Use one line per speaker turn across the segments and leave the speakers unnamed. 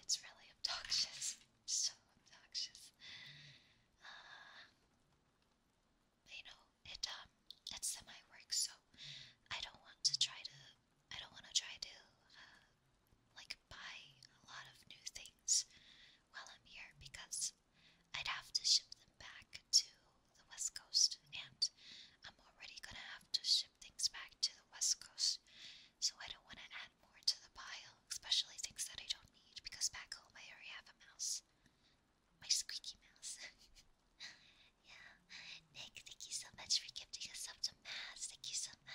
It's really obnoxious. So obnoxious. You know, it semi works, so I don't want to try to like buy a lot of new things while I'm here because I'd have to ship them back to the West Coast, and I'm already gonna have to ship things back to the West Coast, so I don't want to add more to the pile, especially things that I don't need because back home I already have a mouse. My squeaky mouse. Yeah. Nick, thank you so much for gifting us up to Mass. Thank you so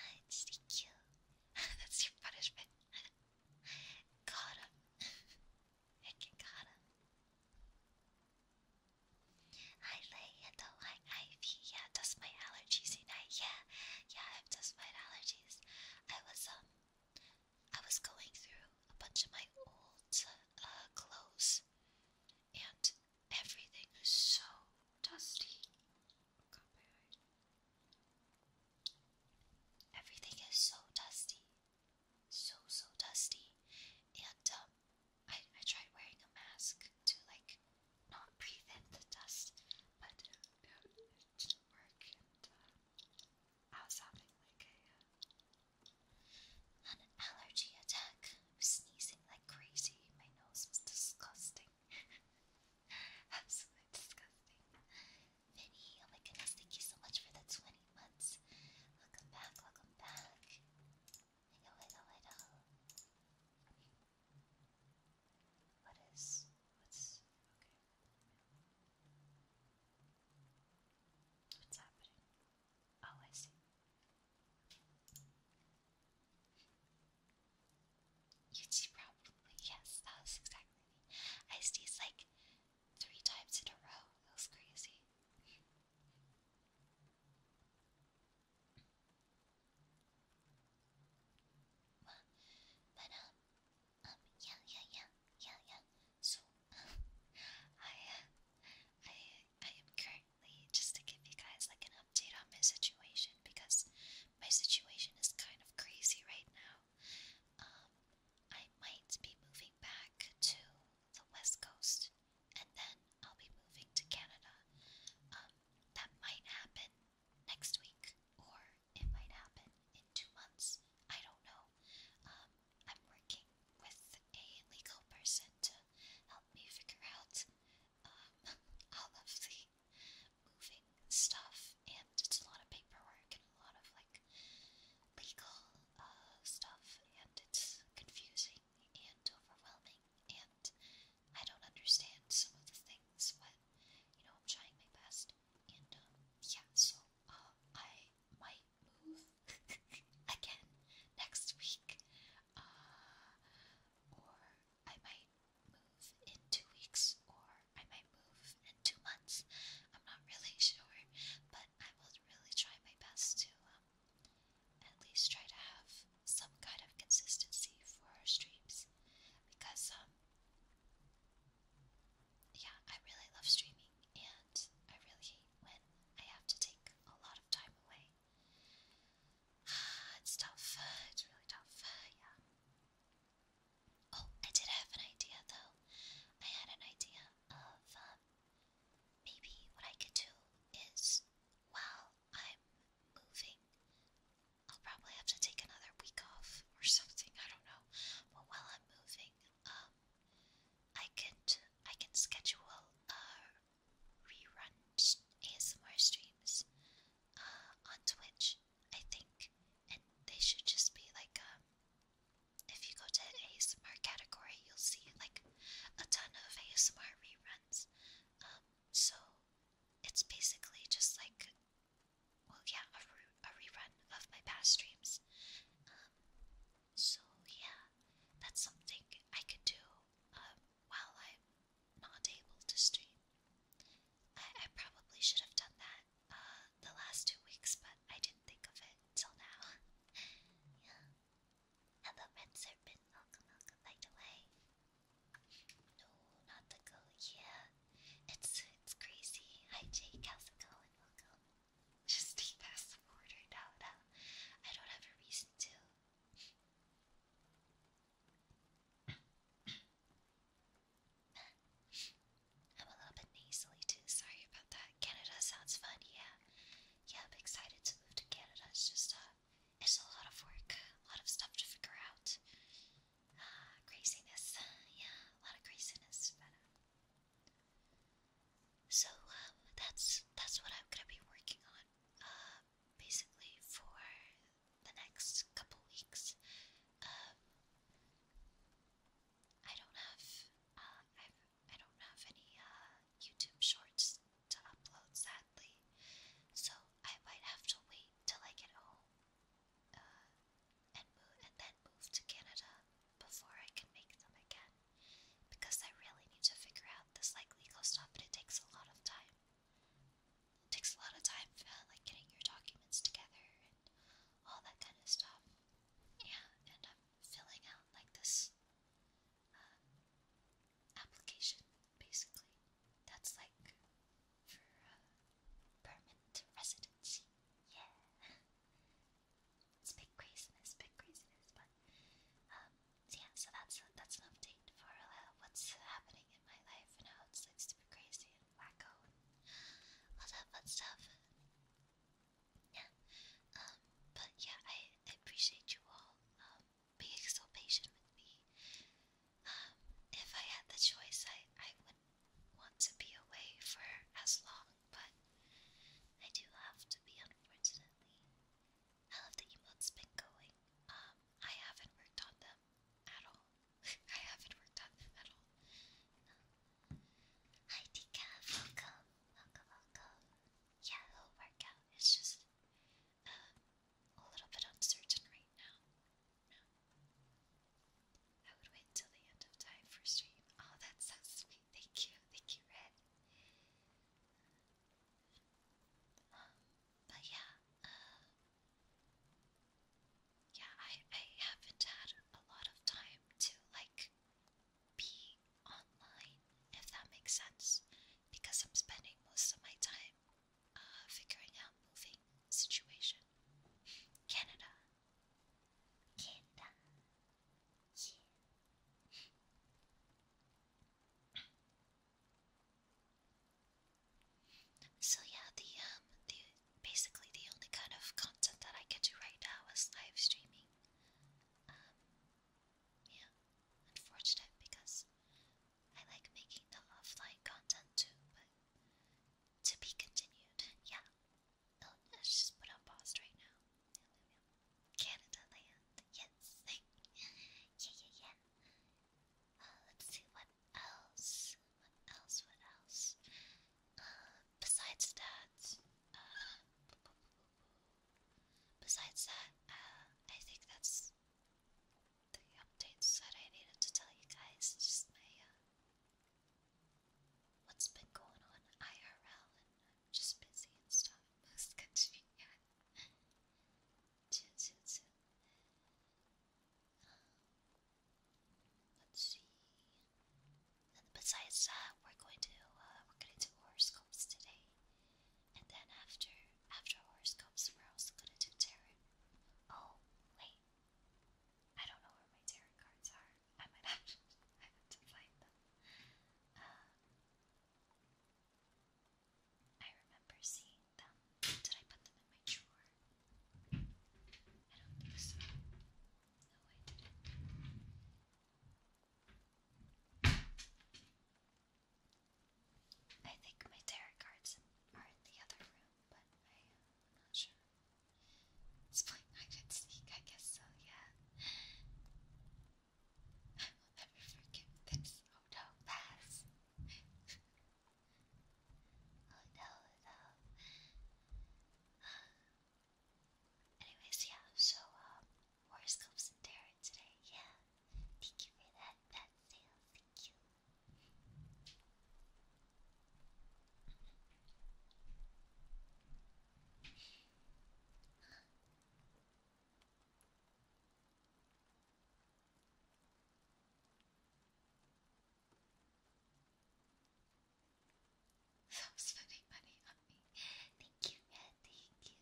That was spending money on me. Thank you, Red. Thank you.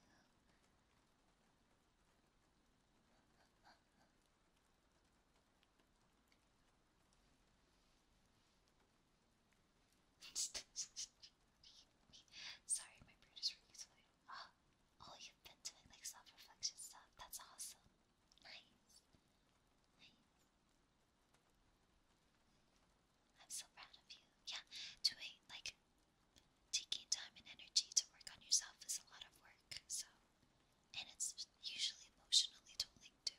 Sorry, my brain is really sweaty. Oh, you've been doing like self-reflection stuff. That's awesome. Nice. Nice. I'm so proud of you. Yeah, doing like taking time and energy to work on yourself is a lot of work. So, and it's usually emotionally tolling too.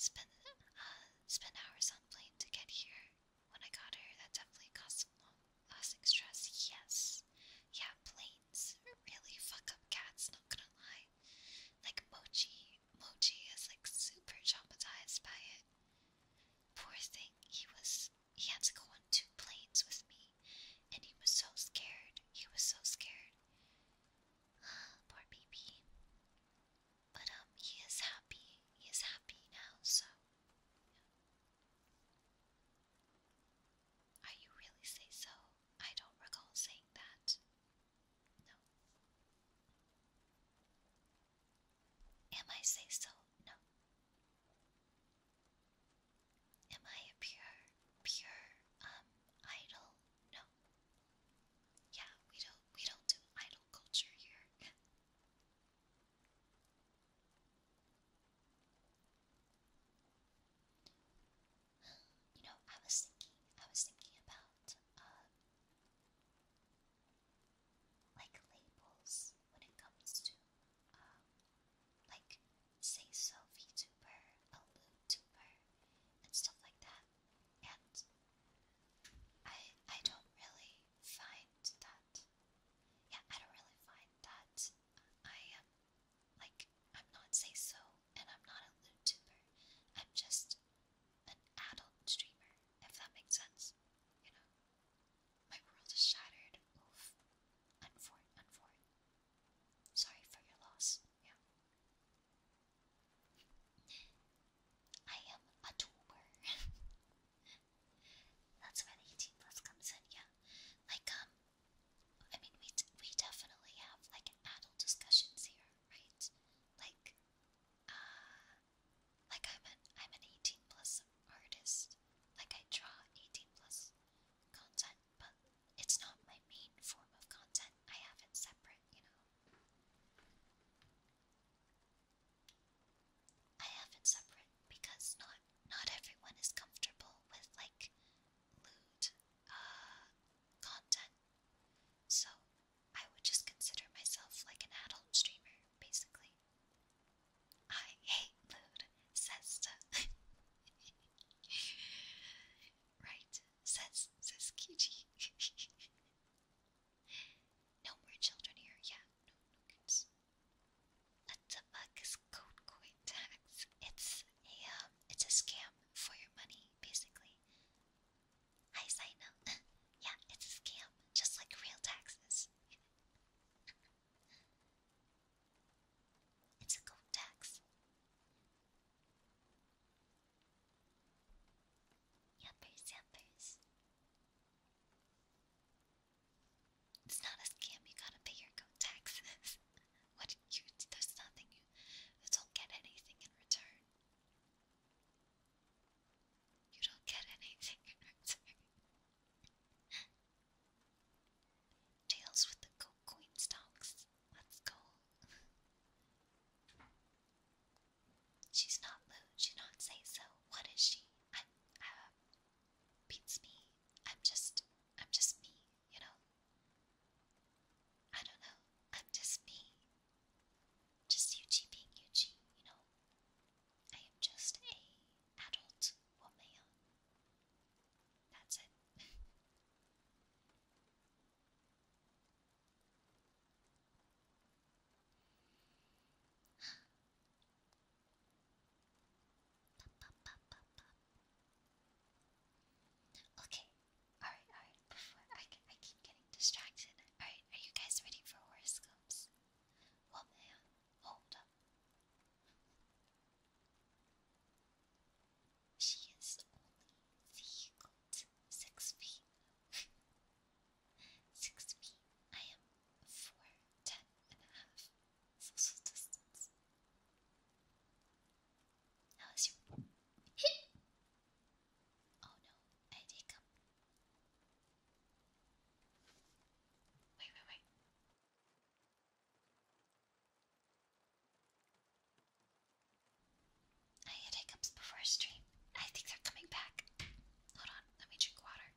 spend hours on plane to get here. When I got here, that definitely caused some lasting stress. Yes, yeah, planes really fuck up cats. Not gonna lie. Like Mochi is like super traumatized by it. Poor thing. He had to go on 2 planes with me, and he was so scared. He was so scared. Poor baby. But he is happy. He is happy now. So, are you really say so? I don't recall saying that. No. Am I say so? No. Am I a pure idol? No. Yeah, we don't do idol culture here. I was thinking about like labels when it comes to like say so VTuber, a LootTuber, and stuff like that. And I don't really find that. Yeah, I don't really find that I am like I'm not say so, and I'm not a LootTuber. I'm just an adult streamer, if that makes sense. You know, my world is shattered. Oof. Unfort. Sorry for your loss. Yeah. I am a tuber. That's where the 18 plus comes in, yeah. Like, I mean, we definitely have, like, adult discussions here, right? Like, like I'm an 18 plus artist. Like, I draw 18 plus content, but it's not my main form of content. I have it separate, you know? I have it separate because not everyone is comfortable with like lewd content. So I would just consider myself like an adult streamer, basically. I hate lewd, says right, says Kiji. No more children here, yeah, no kids. What the fuck is code coin tax? It's a scam for your money, basically. Hi, Sino. Yeah, it's a scam, just like real taxes. It's a code tax. Yuppers, yuppers. It's not a scam, you gotta pay your code taxes. There's nothing, you don't get anything in return. You don't get anything in return. Tails with the gold coin stalks. Let's go. She's not lewd, she's not say so. What is she? Beats me. I'm just me, you know? I don't know. I'm just me. Just Yuji being Yuji, you know? I am just a adult woman. That's it. Okay. Alright. Before I keep getting distracted. Alright, are you guys ready for horoscopes? Well, man, hold up. She is only 6 feet. 6 feet. I am 4'10" social distance. How is your Oh no, I take up. Wait. I had hiccups before stream. I think they're coming back. Hold on, let me drink water.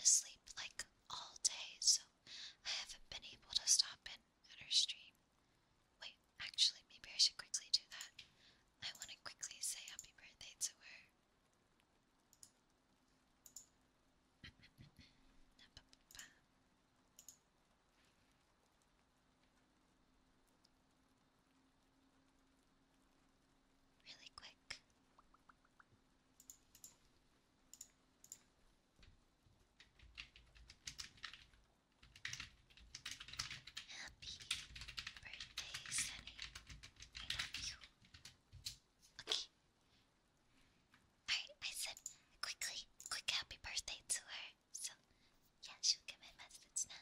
sleep like all day, so I haven't been able to stop in at her stream. Wait, actually, maybe I should quickly do that. I want to quickly say happy birthday to her. Really quick. Happy birthday, Sunny. I love you. Okay. I said quick happy birthday to her. So, yeah, she'll get my message now.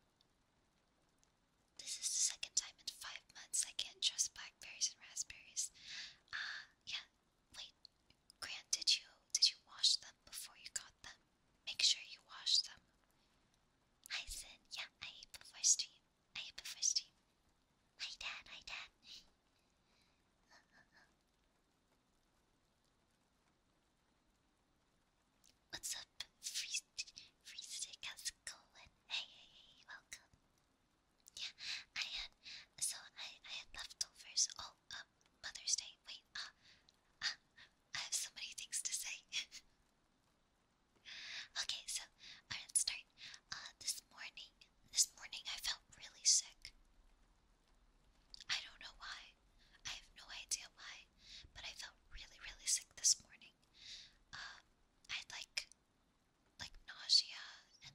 This is the second time in 5 months I can't trust blackberries and raspberries. Yeah. Wait, Grant, did you wash them before you got them? Make sure you wash them. Hi, Sin. Yeah, I ate before stream. Hi, Dad. What's up, free stick? How's it going? Hey, welcome. Yeah, I had leftovers. Oh, Mother's Day. Wait, I have so many things to say. Okay, so let's start. This morning I felt really sick. I don't know why. I have no idea why, but I felt really sick this morning. I had like nausea and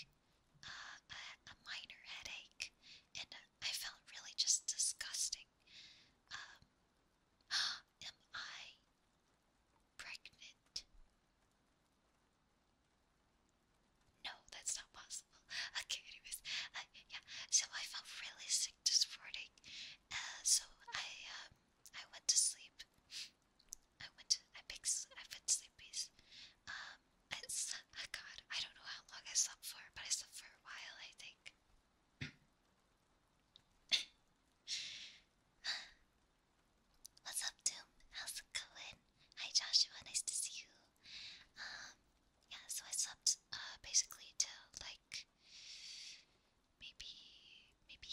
a minor headache, and I felt really just disgusting. Um, am I pregnant? No, that's not possible. Okay, anyways, yeah. So I felt really sick this morning. So I went to sleep. I put sleepies. God, I don't know how long I slept for, but I slept for a while, I think. What's up, Doom? How's it going? Hi, Joshua. Nice to see you. Yeah, so I slept basically till like maybe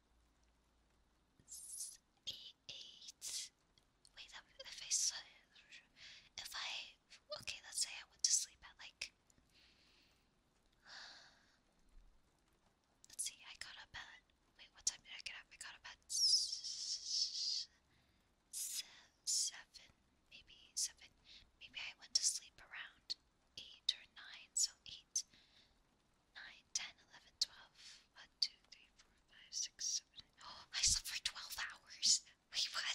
eight. Wait, if I okay, let's say I went to sleep at like let's see, I got up at wait, what time did I get up? I got up at seven, maybe seven. Maybe I went to sleep around 8 or 9, so 8, 9, 10, 11, 12. 1, 2, 3, 4, 5, 6, 7. Oh, I slept for 12 hours. Wait, what?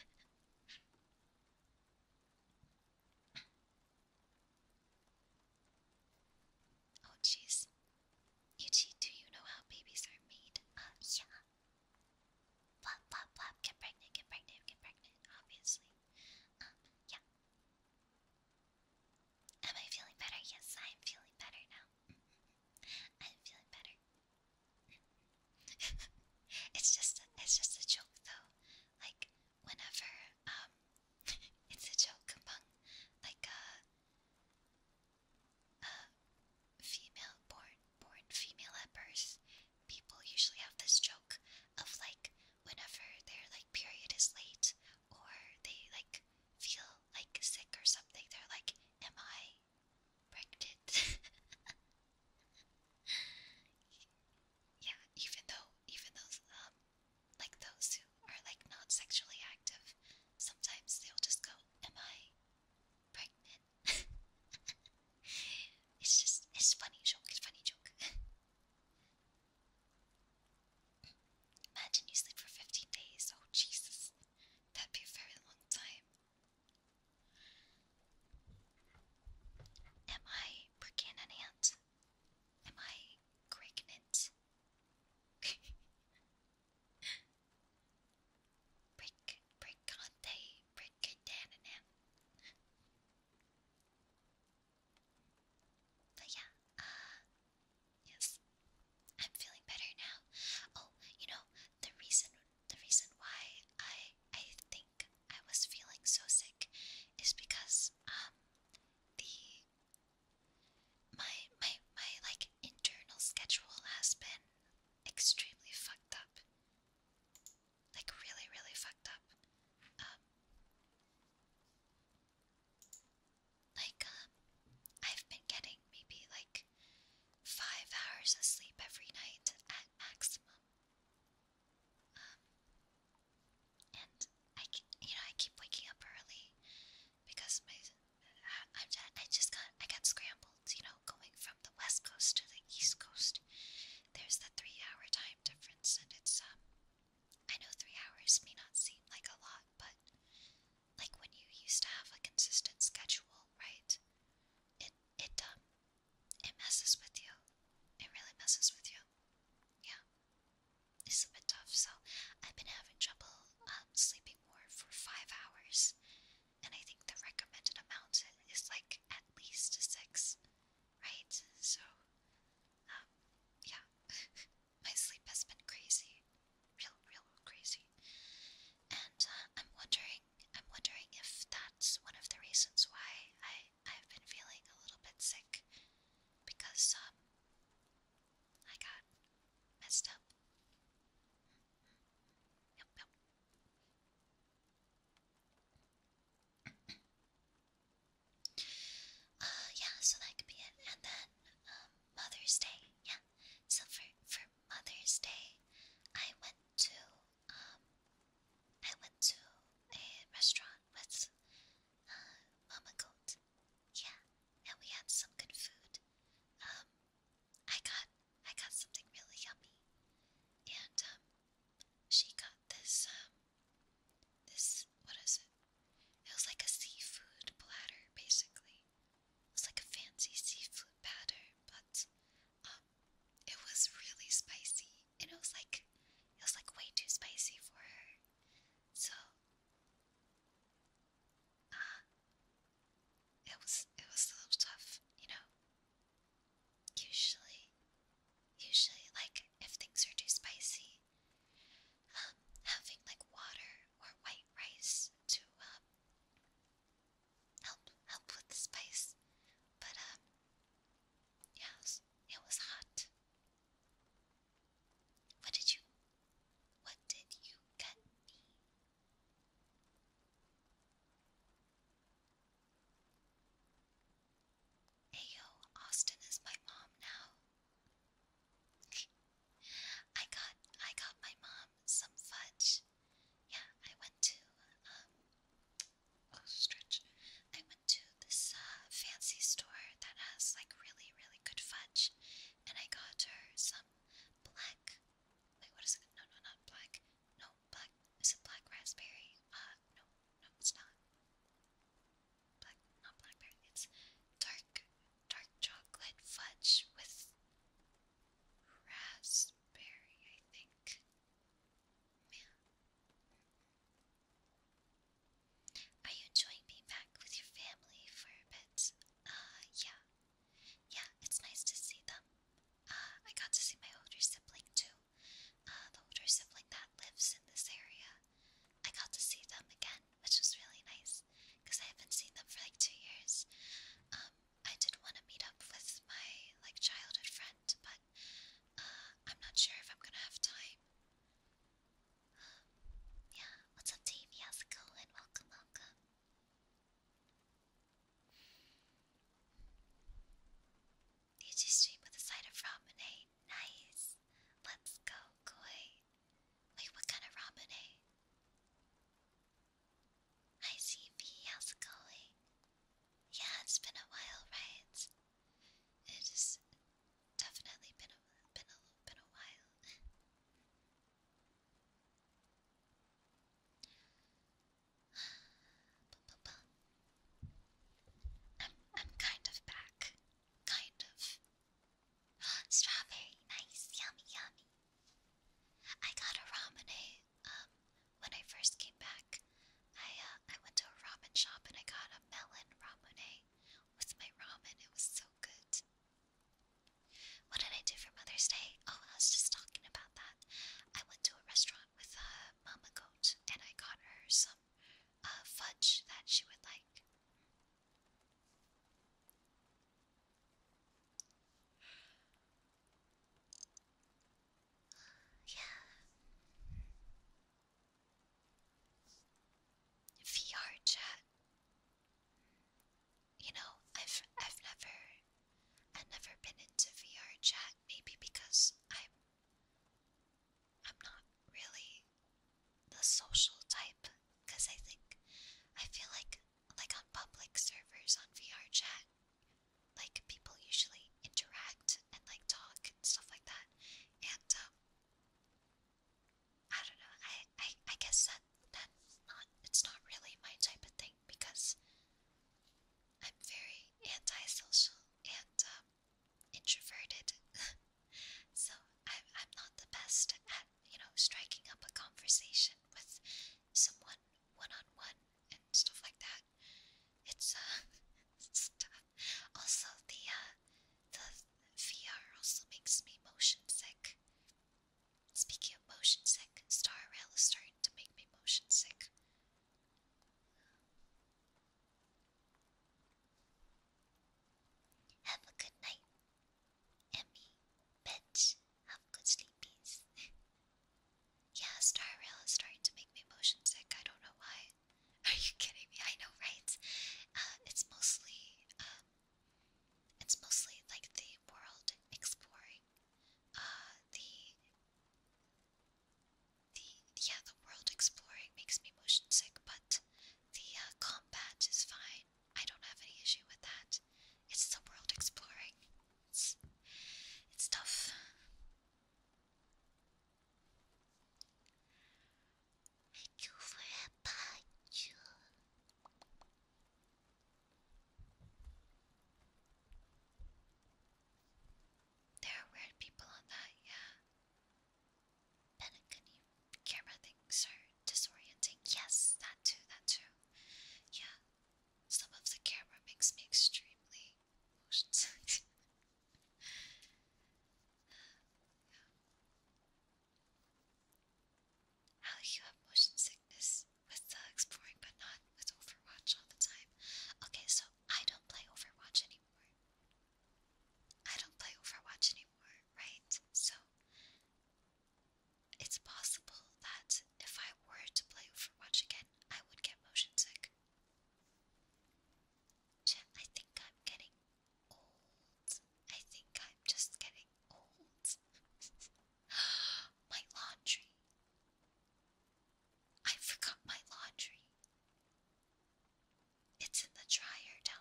Oh, jeez. Yuchi, do you know how babies are made? Yeah. Plop, plop, plop. Get pregnant, obviously. Yeah. Am I feeling better? Yes, I'm feeling better now. I'm feeling better. It's just a joke though. Like whenever it's a joke among like female born female at birth. People usually have this joke of like whenever their like period is late or they like feel like sick or something, they're like, "Am I pregnant?" Yeah, even those like those who are like not sexually active, sometimes they'll just go, "Am I pregnant?" It's funny joke. It's funny joke. Imagine you sleep for 15 days. Oh Jesus, that'd be a very long time. Am I pregnant? Am I pregnant? Pregnant. But yeah, yes, I'm feeling better now. Oh, you know, the reason why I think I was feeling so sick is because the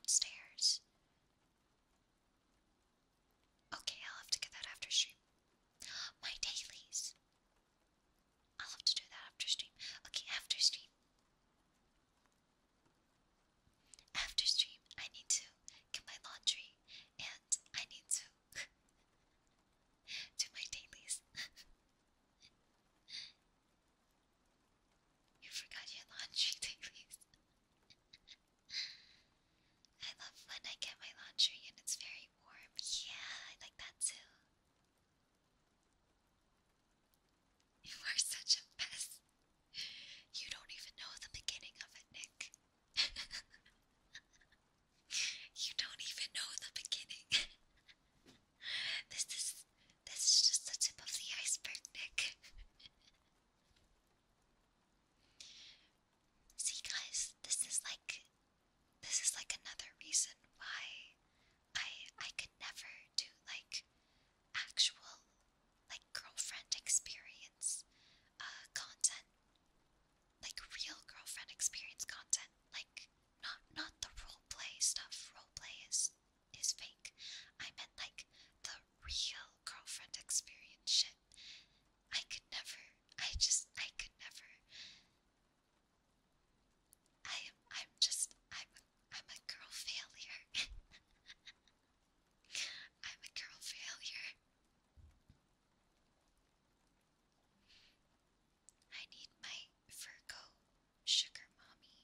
downstairs. Okay, I'll have to get that after stream. My dailies. I'll have to do that after stream. Okay, after stream. After stream, I need to get my laundry and I need to do my dailies. You forgot your laundry dailies. I love when I get my laundry and it's very warm. Yeah, I like that too. You are such a mess. You don't even know the beginning of it, Nick. You don't even know the beginning. This is just the tip of the iceberg, Nick. See guys, this is like another reason why I could never do like actual like girlfriend experience content, like real girlfriend experience content, like not the role play stuff. Role play is fake. I meant like the real girlfriend experience shit. I could never. I could never. I'm a girl failure. I'm a girl failure. I need my Virgo sugar mommy.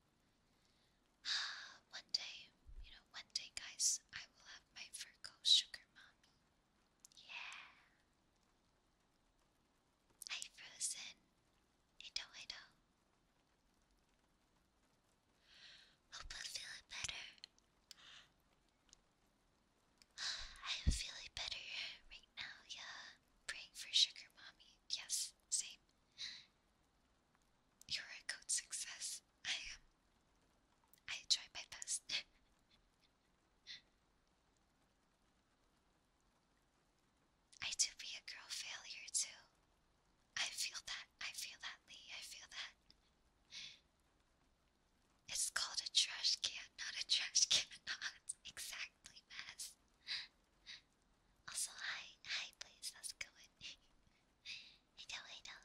One day, guys, I will have my Virgo sugar mommy. Yeah. Hi, Frozen. I know. Hope I'm feeling better. I am feeling better right now, yeah. Praying for sugar mommy. Yes, same. You're a good success. I am. I try my best. I do be a girl failure too. I feel that. I feel that, Lee. I feel that. It's called a trash can, not a trash cannot. Exactly, Maz. Also, hi, please. How's it going? I know.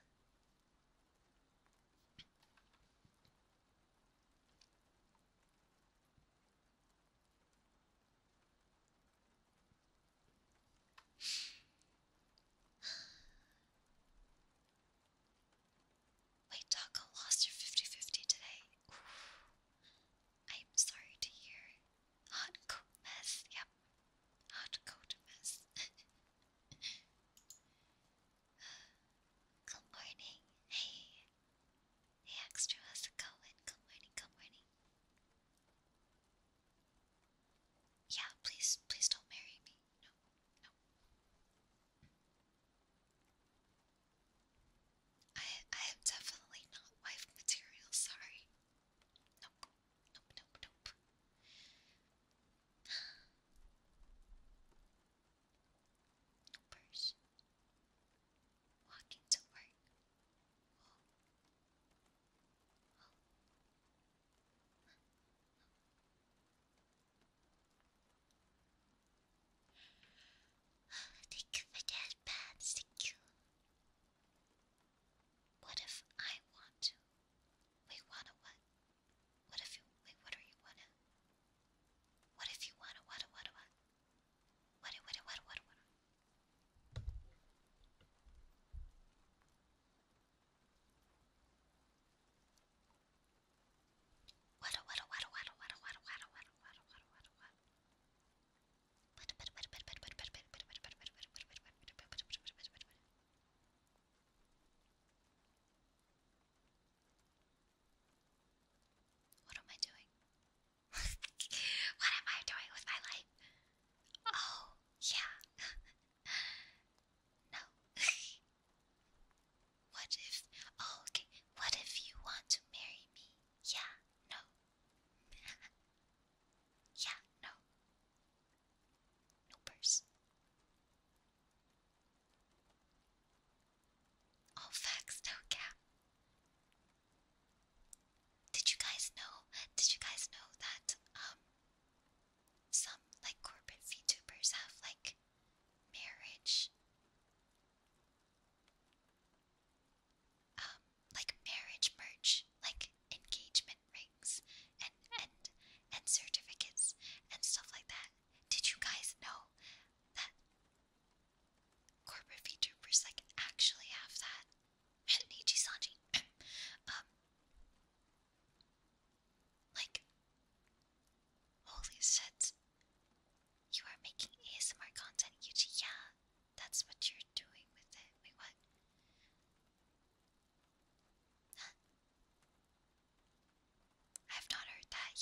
Wait, Taco lost your 50-50 today. I'm sorry to hear. Hot coat mess. Yep. Hot coat mess. Good morning. Hey. Hey, extra. How's it going? Good morning. Good morning. Yeah, please don't marry me. No, no. I am definitely not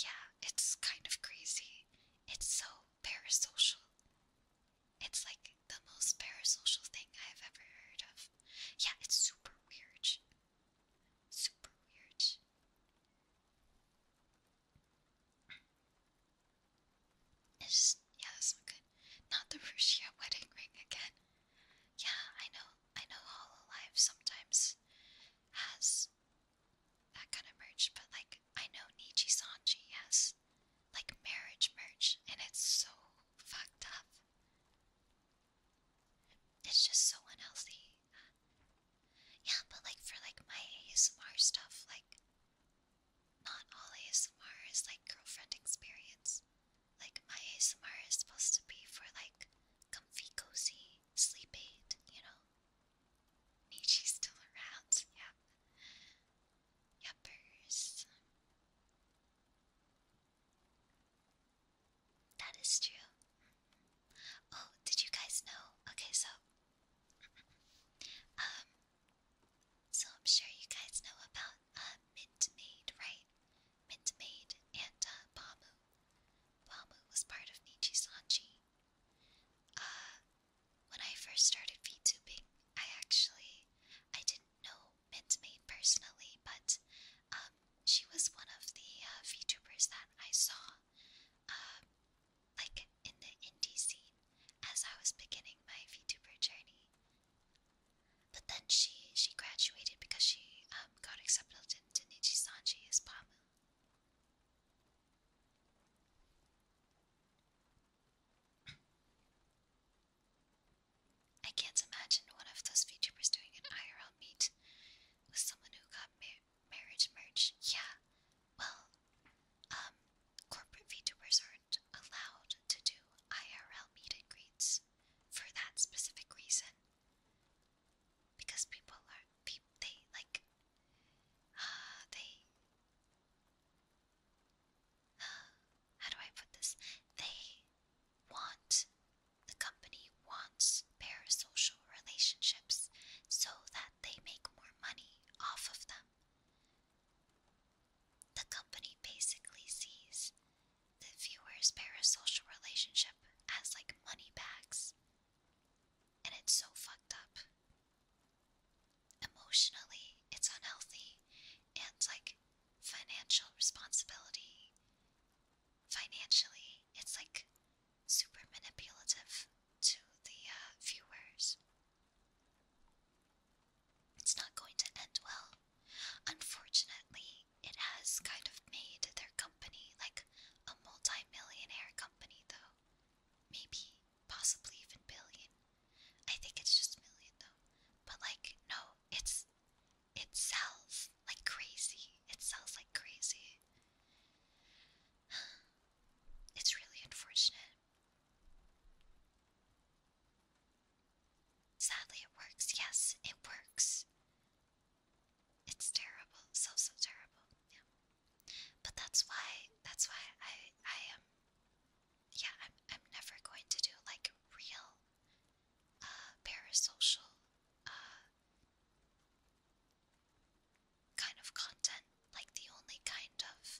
Yeah, it's kind of crazy. It's so parasocial. It's like the most parasocial thing I've ever heard of. Yeah, it's super weird. Super weird. It's, yeah, that's not good. Not the Rusia wedding ring again. Yeah, I know Hololive sometimes has that kind of merch, but like, I know Nichi Sanji has like marriage merch, and it's so fucked up. It's just so unhealthy. Yeah, but like for like my ASMR stuff, like not all ASMR is like girlfriend experience. Like my ASMR is supposed to be for like comfy, cozy sleep aid, you know? Nietzsche's still around. Yep. Yuppers. That is true. Oh, did you guys know? Okay, um, so I'm sure you guys know about Mint Maid, right? Mint Maid and Bamu. Bamu was part of Nichi Sanji. Uh, when I first started VTubing, I didn't know Mint Maid personally, but she was one of the VTubers that I saw, um, like in the indie scene as I was beginning my VTuber journey. But then she graduated because she got accepted into Nichisanji as Pamu. I can't imagine one of those VTubers doing an IRL meet with someone who got marriage merch. Yeah, well, um, corporate VTubers aren't allowed to do IRL meet and greets for that specific reason. Because they like, they, how do I put this? Want, the company wants parasocial relationships so that they make more money off of them. The company basically sees the viewer's parasocial relationship as like money bags, and it's so fucked up. Emotionally, it's unhealthy, and like financial responsibility. Financially, it's like super manipulative to the viewers. It's not going to end well. Unfortunately, it has kind of made their company like a multi-millionaire company, though. Maybe, possibly even billion. I think it's just million, though. But like, no, it sells like crazy. It sells like crazy. It's really unfortunate. Sadly, it works. Yes, it works. It's terrible. So, so terrible. Yeah. But that's why I am, yeah, I'm never going to do like real, parasocial, kind of content. Like the only kind of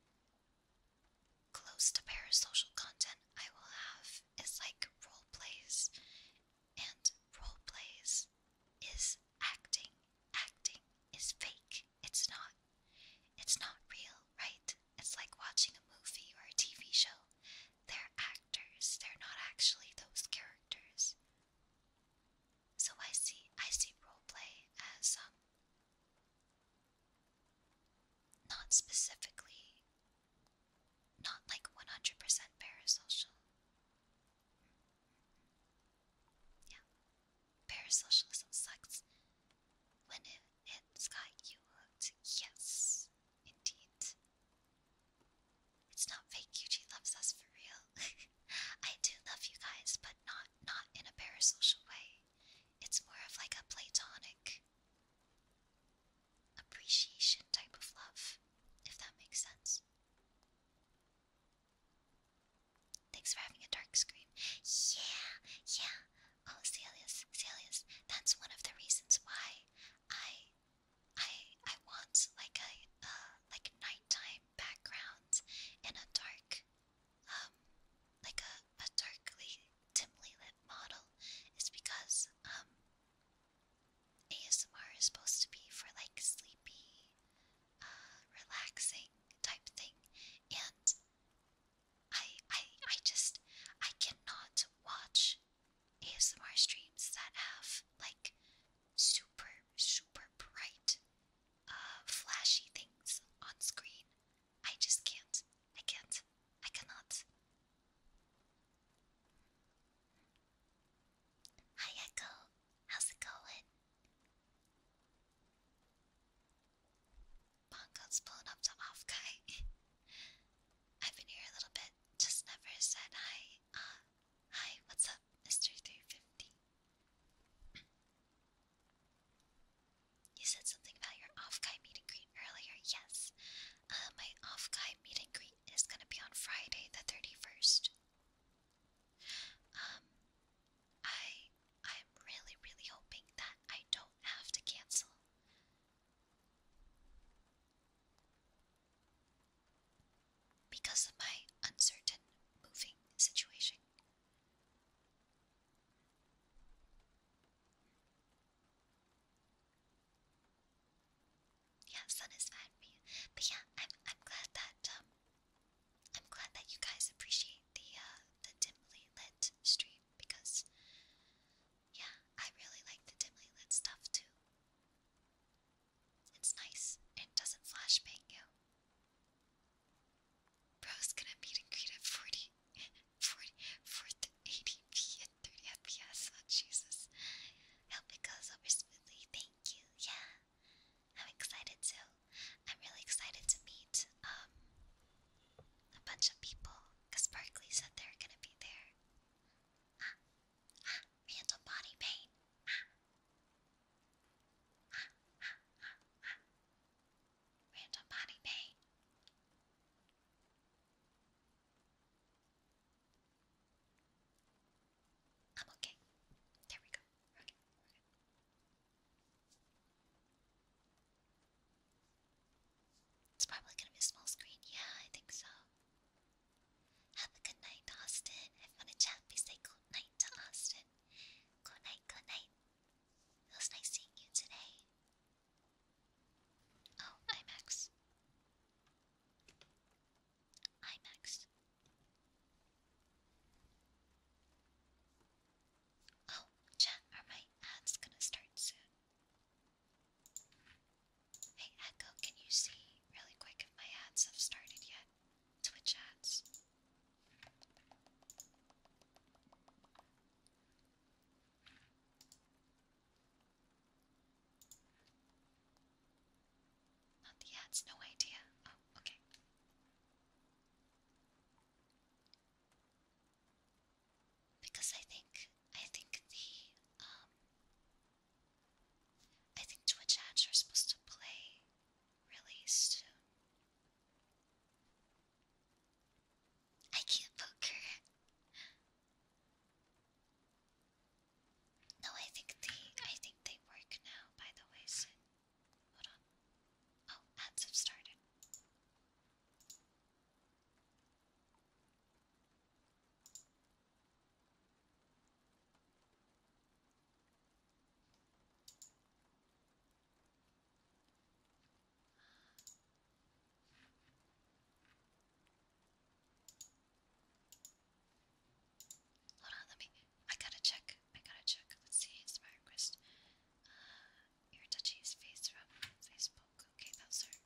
close to parasocial content I will have is like role plays, and role plays is acting. Acting is fake. It's not real, right? It's like watching a movie or a TV show. They're actors. They're not actually those characters. So I see roleplay as not specifically, not like 100% parasocial. Yeah, parasocialism sucks when it's got you hooked. Yes, indeed. It's not fake. Yuji loves us for real. I do love you guys, but not in a parasocial way. It's more of like a platonic appreciation type of love, if that makes sense. Thanks for having a dark screen. Yeah, yeah. Oh, Celius, that's one of the reasons why I I want like a like nighttime background because of my uncertain moving situation. Yeah, sun is fine for you. But yeah, I'm glad that you guys appreciate the dimly lit stream because yeah, I really like the dimly lit stuff too. It's nice. It doesn't flashbang you. Bro's gonna meet and greet at 80p and 30 FPS. Oh, Jesus. Hope it goes over smoothly. Thank you. Yeah, I'm excited too. I'm really excited to meet a bunch of people because Barkley said they're gonna be there. Ah, random body pain. Random body pain. I'm okay. There we go. Okay, It's probably gonna be a small screen. Yeah, I think so. Have a good night, Austin. If you want to chat, please say good night to Austin. Good night, good night. It was nice seeing you today. Oh, IMAX. IMAX. Oh, chat, are my ads gonna start soon? Hey, Echo, can you see really quick if my ads have started yet? Twitch ads. Not the ads, no idea. Oh, okay. Because I think Twitch ads are supposed to play really soon. I can't poker. No, I think they work now, by the way, Sin. Hold on. Oh, ads have started. Hold on, I gotta check. Let's see, smart request. Your touchy's face from Facebook. Okay, those are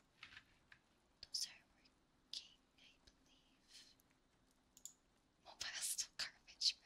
working, I believe. Mobile still garbage.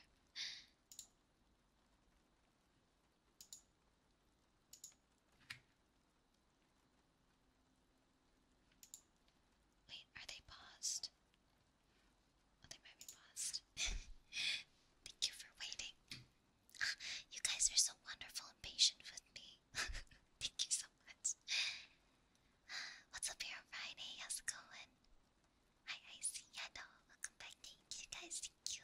Wait, are they paused? Oh, they might be paused. Thank you for waiting. Ah, you guys are so wonderful and patient with me. Thank you so much. What's up here on Friday? How's it going? Hi, Icy. Yeah, no, welcome back. Thank you guys. Thank you.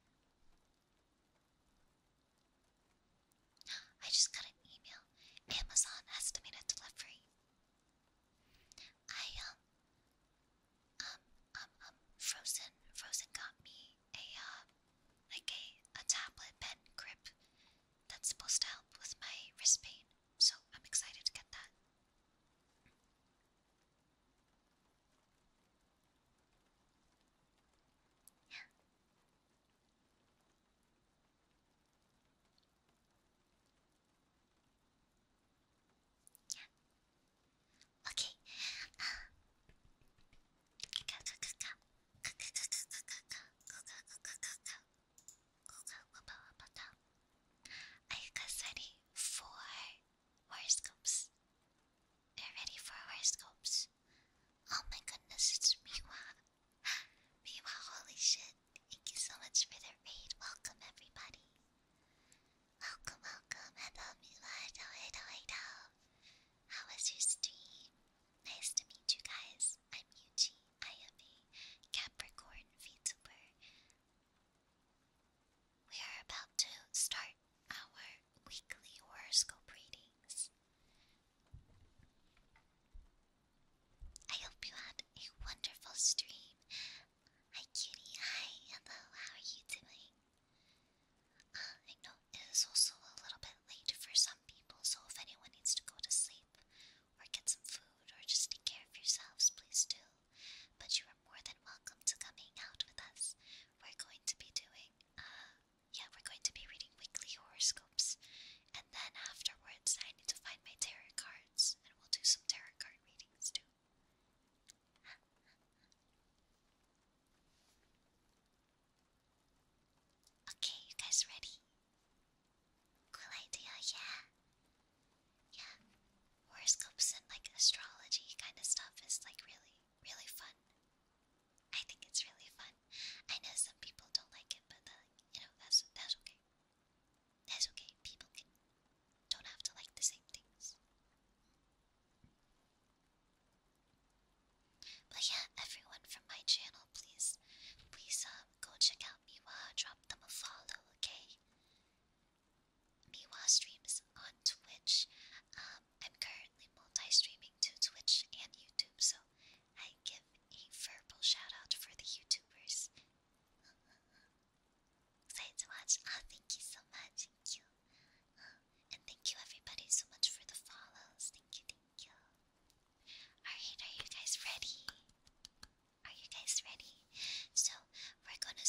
I just got an email. Amazon estimated delivery. I Frozen got me a tablet pen grip that's supposed to help with my wrist pain. So I'm excited to get that. Yeah. Okay. Are you guys ready?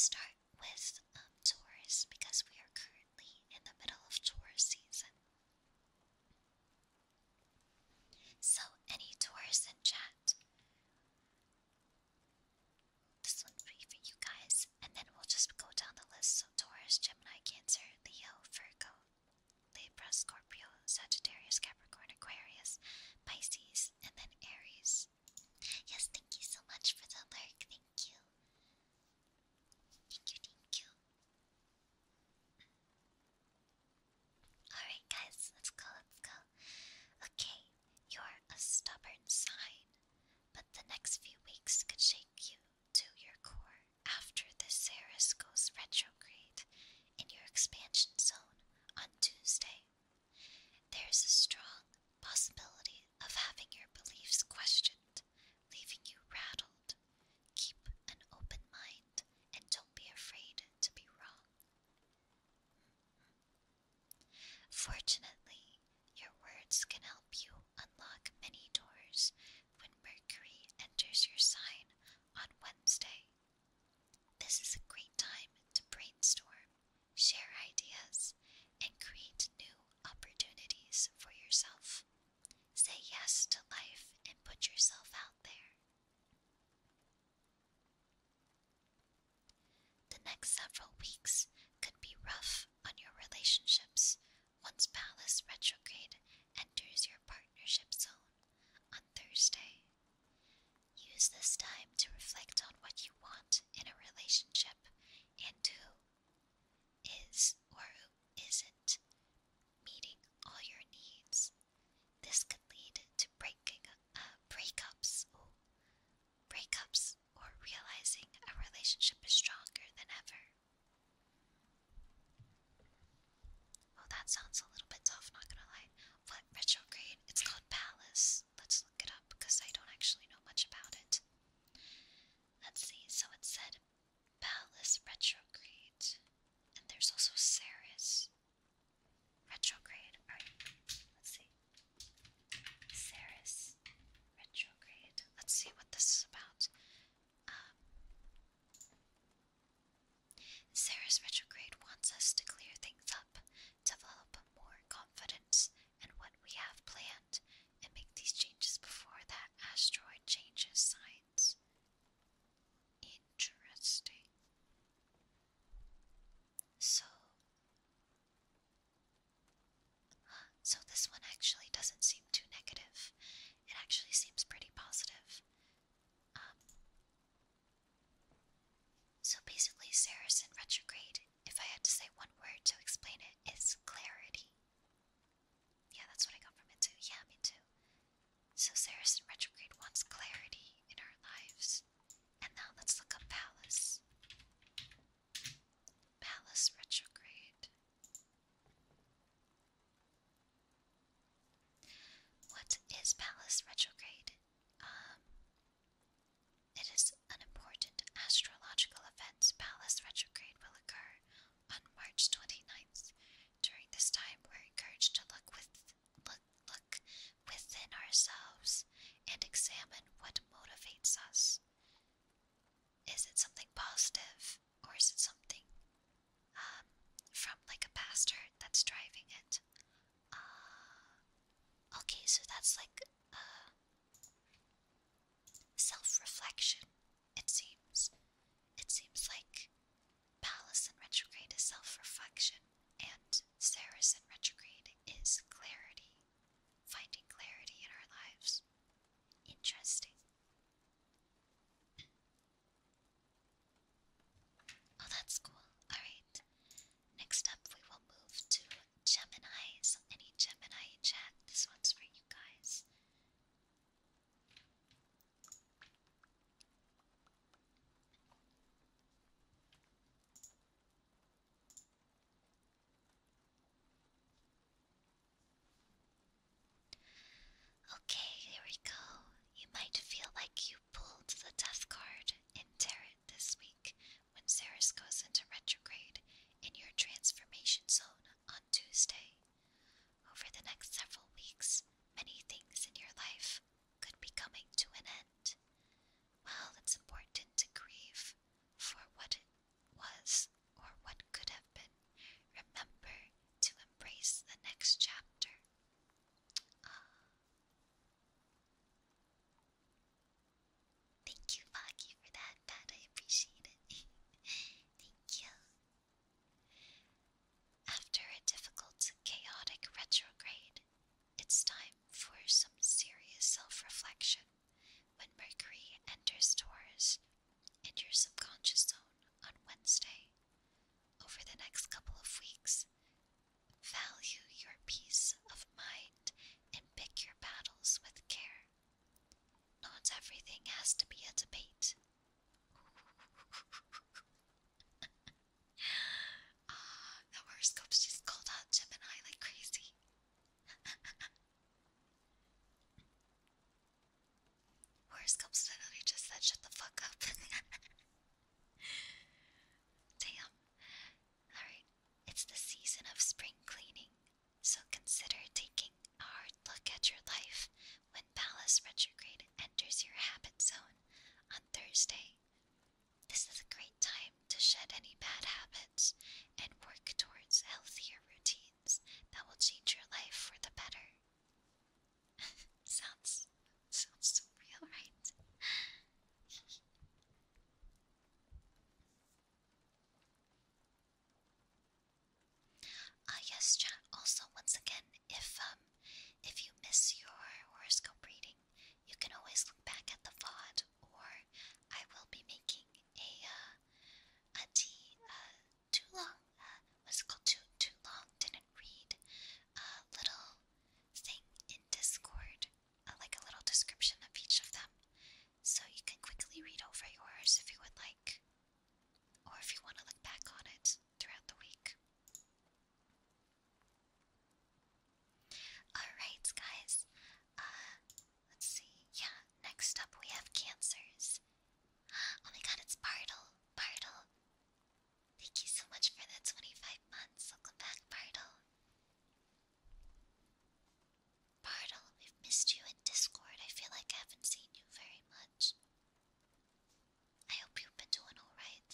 start with Taurus because we are currently in the middle of Taurus season. So, any Taurus in chat, this one's be for you guys, and then we'll just go down the list. So, Taurus, Gemini, Cancer, Leo, Virgo, Libra, Scorpio, Sagittarius, Capricorn, Aquarius, Pisces, and then Aries. Yes, thank you so much for the lurk. Thank you. Thank you, thank you. Alright, guys, let's go, let's go. Okay, you're a stubborn sign, but the next few weeks could shake you to your core after this Ceres goes retrograde in your expansion zone on Tuesday. There's a strong possibility of having your beliefs questioned, leaving you rattled. Keep an open mind and don't be afraid to be wrong. Fortunately, your words can help you unlock many doors when Mercury enters your sign on Wednesday. This is a great time to brainstorm, share ideas, and create new opportunities for yourself. Say yes to life and put yourself out there. The next several weeks could be rough on your relationships once Pallas retrograde enters your partnership zone on Thursday. Use this time to reflect on what you want in a relationship and who is or who isn't meeting all your needs. This could lead to breakups, or realizing a relationship is stronger than ever. Oh, that sounds a little bit tough, not gonna lie. What retrograde? It's called Pallas. Let's look it up because I don't actually know much about it. Let's see, so it said Pallas retrograde, and there's also Ceres retrograde. Alright, let's see. Ceres retrograde. Let's see what this is about. Ceres retrograde wants us to clear things up, develop more confidence in what we have planned, and make these changes before that asteroid changes signs. Interesting. So this one actually doesn't seem too negative. It actually seems pretty positive. So basically, Ceres in retrograde, if I had to say one word to explain it, is clarity. Yeah, that's what I got from it too. Yeah, me too. So Ceres in retrograde wants clarity in our lives. And now let's look up Pallas. Pallas retrograde. What is Pallas retrograde? It is an important astrological event. Pallas retrograde will occur on March 29th. During this time, we're encouraged to look within ourselves and examine what motivates us. Is it something positive, or is it something from like a past hurt that's driving it? Okay, so that's like self-reflection, it seems. It seems like Pallas in retrograde is self-reflection, and Ceres in retrograde is clarity, finding clarity in our lives. Interesting. Oh, that's cool. Alright, next up we will move to Geminis. Any Gemini in chat? This one's for you guys. this chat. Also, once again, if you miss your horoscope reading, you can always look back at the VOD, or I will be making a too long, what's it called? Too long, didn't read, little thing in Discord, like a little description of each of them, so you can quickly read over yours if you would like, or if you want to look back on it throughout the week. Alright, guys. Let's see. Yeah, next up we have cancers. Oh my god, it's Bartle. Bartle. Thank you so much for the 25 months. Welcome back, Bartle. Bartle, we've missed you in Discord. I feel like I haven't seen you very much. I hope you've been doing alright.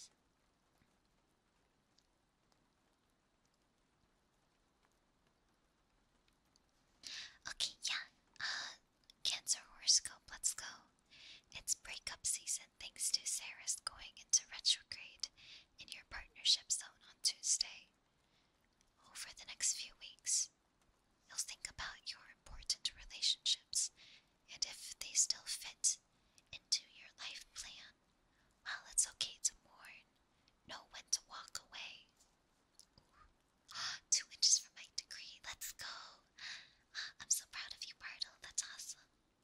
Okay, yeah. Cancer horoscope, let's go. It's breakup season thanks to Sarah's going into retrograde in your partnership zone on Tuesday. Over the next few weeks, you'll think about your important relationships and if they still fit into your life plan. While it's okay to mourn, know when to walk away. Ooh. 2 inches from my degree, let's go. I'm so proud of you, Bartle, that's awesome.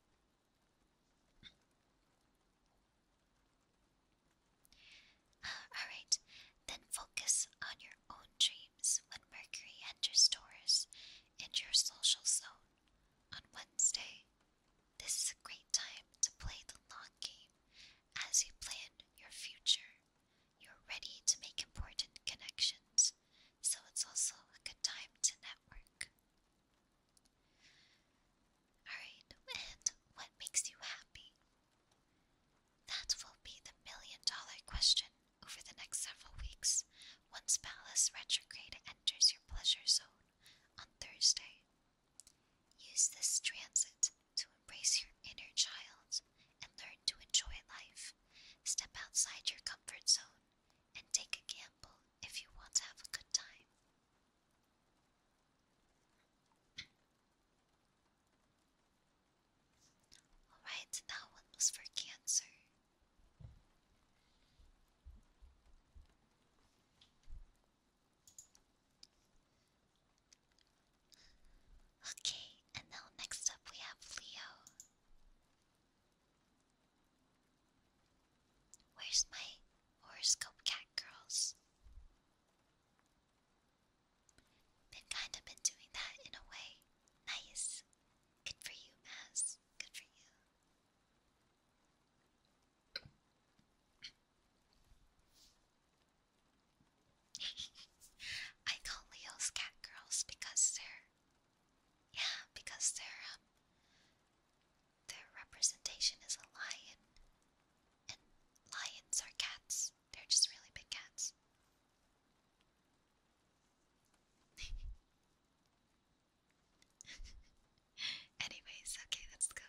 Alright, then focus on your own dreams when Mercury enters Taurus and your social zone on Wednesday. This is a great time to play the long game as you plan your future. You're ready to make important connections, so it's also a good time to network. Alright, and what makes you happy? That will be the $1,000,000 question over the next several weeks once Pallas retrograde enters your pleasure zone on Thursday. Use this transit to embrace your inner child and learn to enjoy life. Step outside your comfort zone and take a gamble if you want to have a good time. Alright, that one was for Cancer. Okay, and now next up we have Leo. Where's my horoscope cat girls? Been doing that in a way. Nice. Good for you, Maz. Good for you. I call Leo's cat girls because their representation is a lion, and lions are cats. They're just really big cats. Anyways, okay, let's go.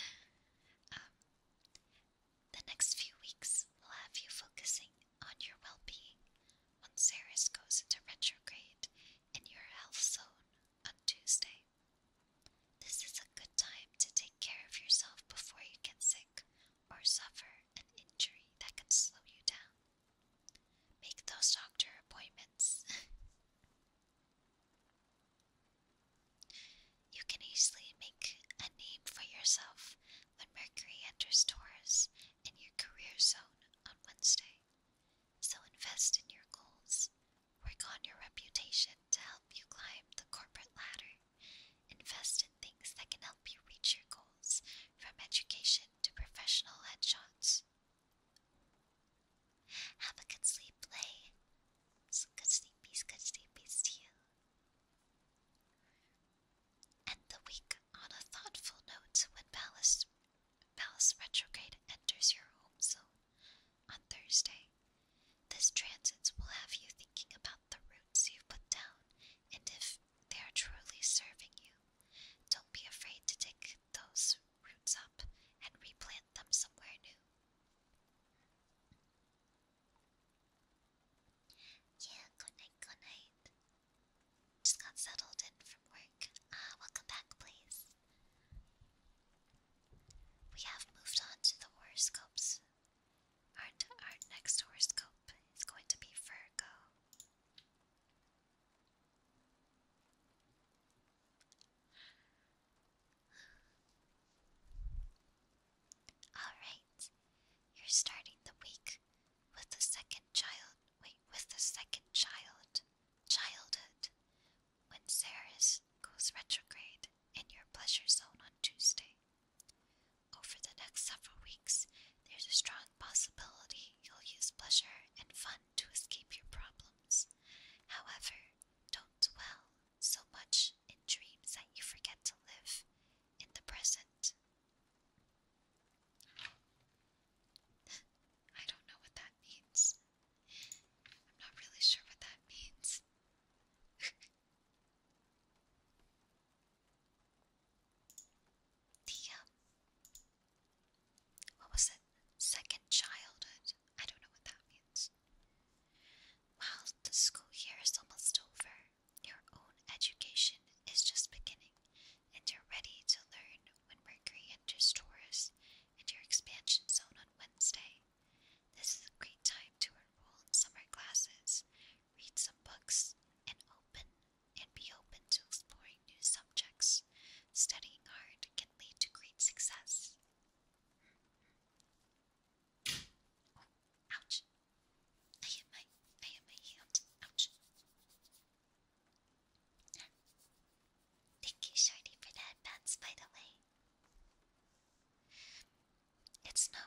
The next few weeks will have you focusing on your well-being once Ceres goes into retrograde in your health zone on Tuesday. This is a good time to take care of yourself before you get sick or suffer an injury that can slow you down. Make those doctor appointments. You can easily make a name for yourself when Mercury enters Taurus in your career zone on Wednesday. So invest in your goals. Work on your reputation to help you climb the corporate ladder. Invest in things that can help you reach your goals, from education to professional headshots. Have a good sleep, Lay. Some good sleepies to you. End the week on a thoughtful note when Pallas retrograde enters your home zone on Thursday. This transit will have you thinking about the roots you've put down and if they are truly serving you. Don't be afraid to take those roots up and replant them somewhere new. Yeah, good night, good night. Just got settled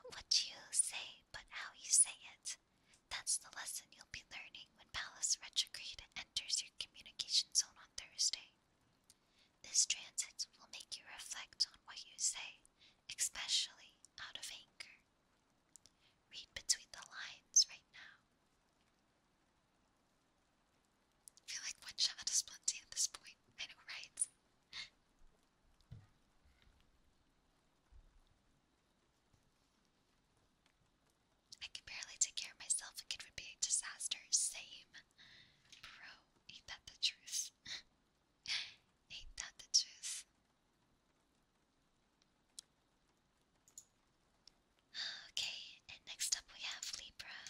what you say, but how you say it. That's the lesson you'll be learning when Pallas retrograde enters your communication zone on Thursday. This transit will make you reflect on what you say, especially out of anger. Read between the lines right now. I feel like one shot is plenty at this point. I know, right? I can barely take care of myself. It would be a disaster. Same. Bro, ain't that the truth? Ain't that the truth? Okay, and next up we have Libra.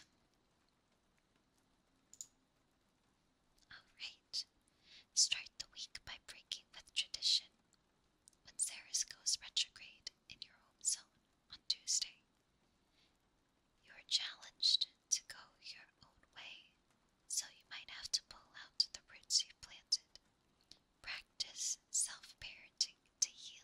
Alright. Start the week by breaking with tradition. When Ceres goes retrograde in your home zone on Tuesday, you are challenged to go your own way, so you might have to pull out the roots you've planted. Practice self-parenting to heal.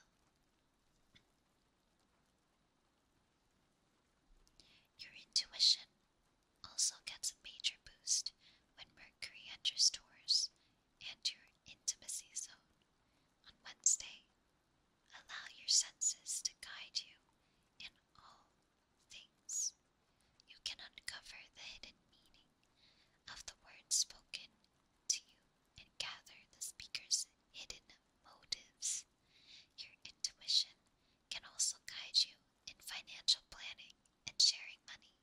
Your intuition also gets a major boost when Mercury enters Taurus and your intimacy zone on Wednesday. Allow your senses to guide you in all things. You can uncover the hidden meaning of the words spoken to you and gather the speaker's hidden motives. Your intuition can also guide you in financial planning and sharing money.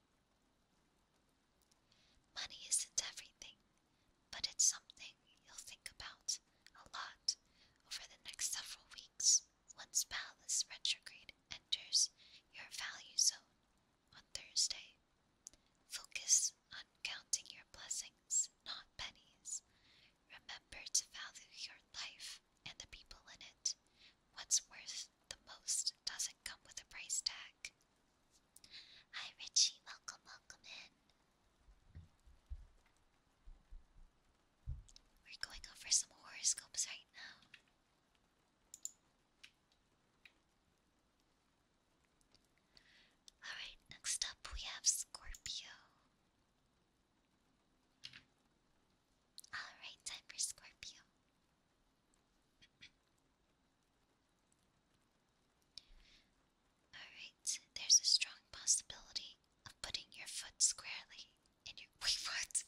Money isn't everything, but it's something you'll think about a lot over the next several weeks once Pallas retrograde enters your value zone on Thursday. Focus on counting your blessings, not pennies. Remember to value your life and the people in it. What's worth the most doesn't come with a price tag. Hi Richie, welcome, welcome in. We're going over some horoscopes right now. Alright, next up we have Scorpio. Alright, time for Scorpio. Alright, there's a strong possibility of putting your foot squarely in your. Wait, what?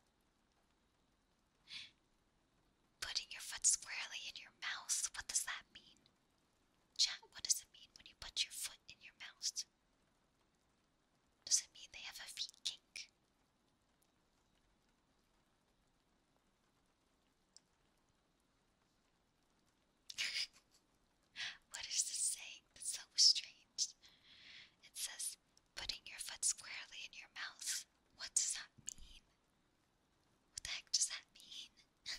Putting your foot squarely in your mouth. What does that mean? Chat, what does it mean when you put your foot in your mouth? Does it mean they have a feet kink? What is this saying? That's so strange. It says, putting your foot squarely in your mouth. What does that mean? What the heck does that mean?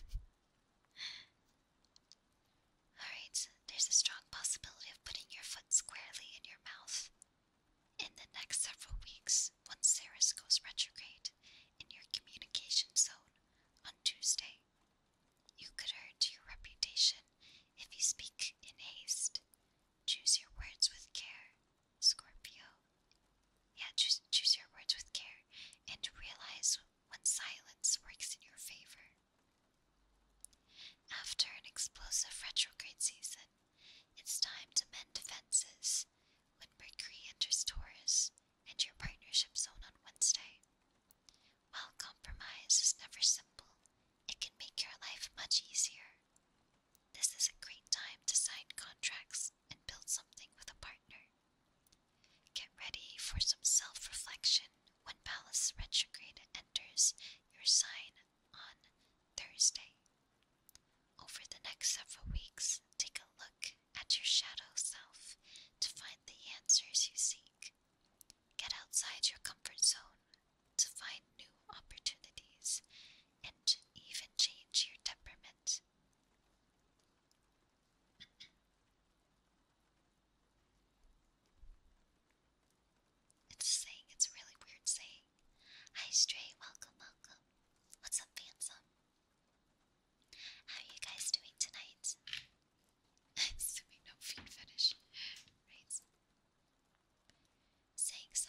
Alright, there's a strong possibility of putting your foot squarely in your mouth in the next several weeks once Ceres goes retrograde in your communication zone on Tuesday. You could hurt your reputation if you speak in haste. Choose your words with care, Scorpio. Yeah, choose your words with care and realize when silence works in your favor. After an explosive retrograde season, it's time to mend fences when Mercury enters Taurus and your partnership zone on Wednesday. While compromise is never simple, it can make your life much easier. This is a great time to sign contracts and build something with a partner. Get ready for some self-reflection when Pallas retrograde enters your sign on Thursday. Over the next several weeks, take a look at your shadow self to find the answers you seek. Get outside your comfort zone to find new opportunities and even change your temperament. It's saying, it's a really weird saying. Hi Stray, welcome, welcome. What's up, Phantom? How are you guys doing tonight? Assuming no feet fetish, right? Saying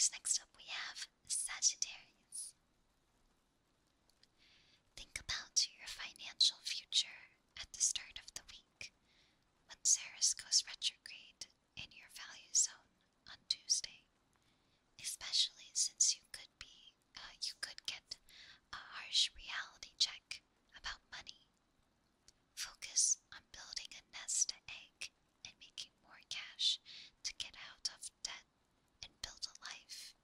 course, next up we have Sagittarius. Think about your financial future at the start of the week when Ceres goes retrograde in your value zone on Tuesday, especially since you could get a harsh reality check about money. Focus on building a nest egg and making more cash to get out of debt and build a life.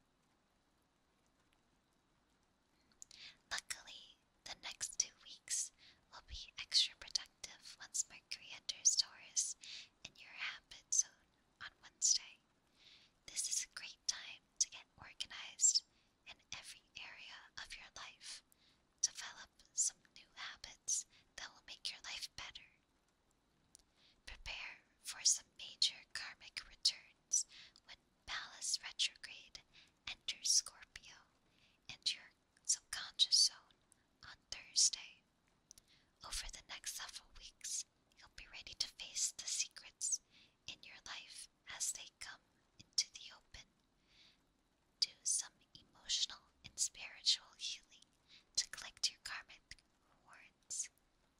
Luckily, the next 2 weeks will be extra productive once Mercury enters Taurus in your habit zone on Wednesday. This is a great time to get organized in every area of your life. Develop some new habits that will make your life better. Prepare for some major karmic returns when Pallas retrograde enters Scorpio and your subconscious zone on Thursday. Over the next several weeks, you'll be ready to face the secrets in your life as they come into the open. Do some emotional and spiritual healing to collect your karmic rewards.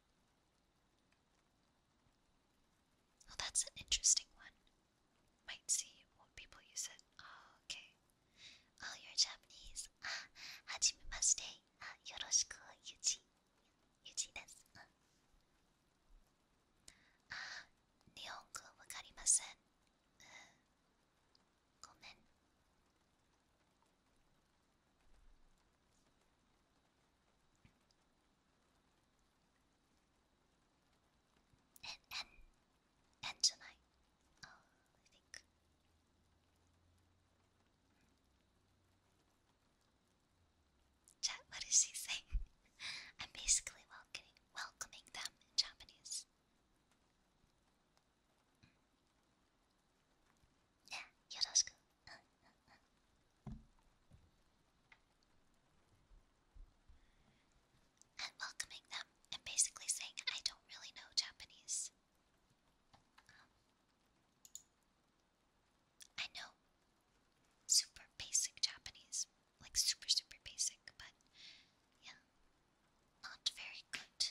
Well, that's an interesting one. Might see what people use it. Oh, okay. Oh, you're Japanese. Hajimemashite. Yoroshiku, Yuji. Yuji desu. Nihongo wakarimasen. Gomen. And Janai. Oh, I think. Chat, what is she saying? I'm basically welcoming them in Japanese. Yeah, yoroshiku. And welcoming them and basically saying I don't really know Japanese. I know super basic Japanese, like super basic, but yeah, not very good.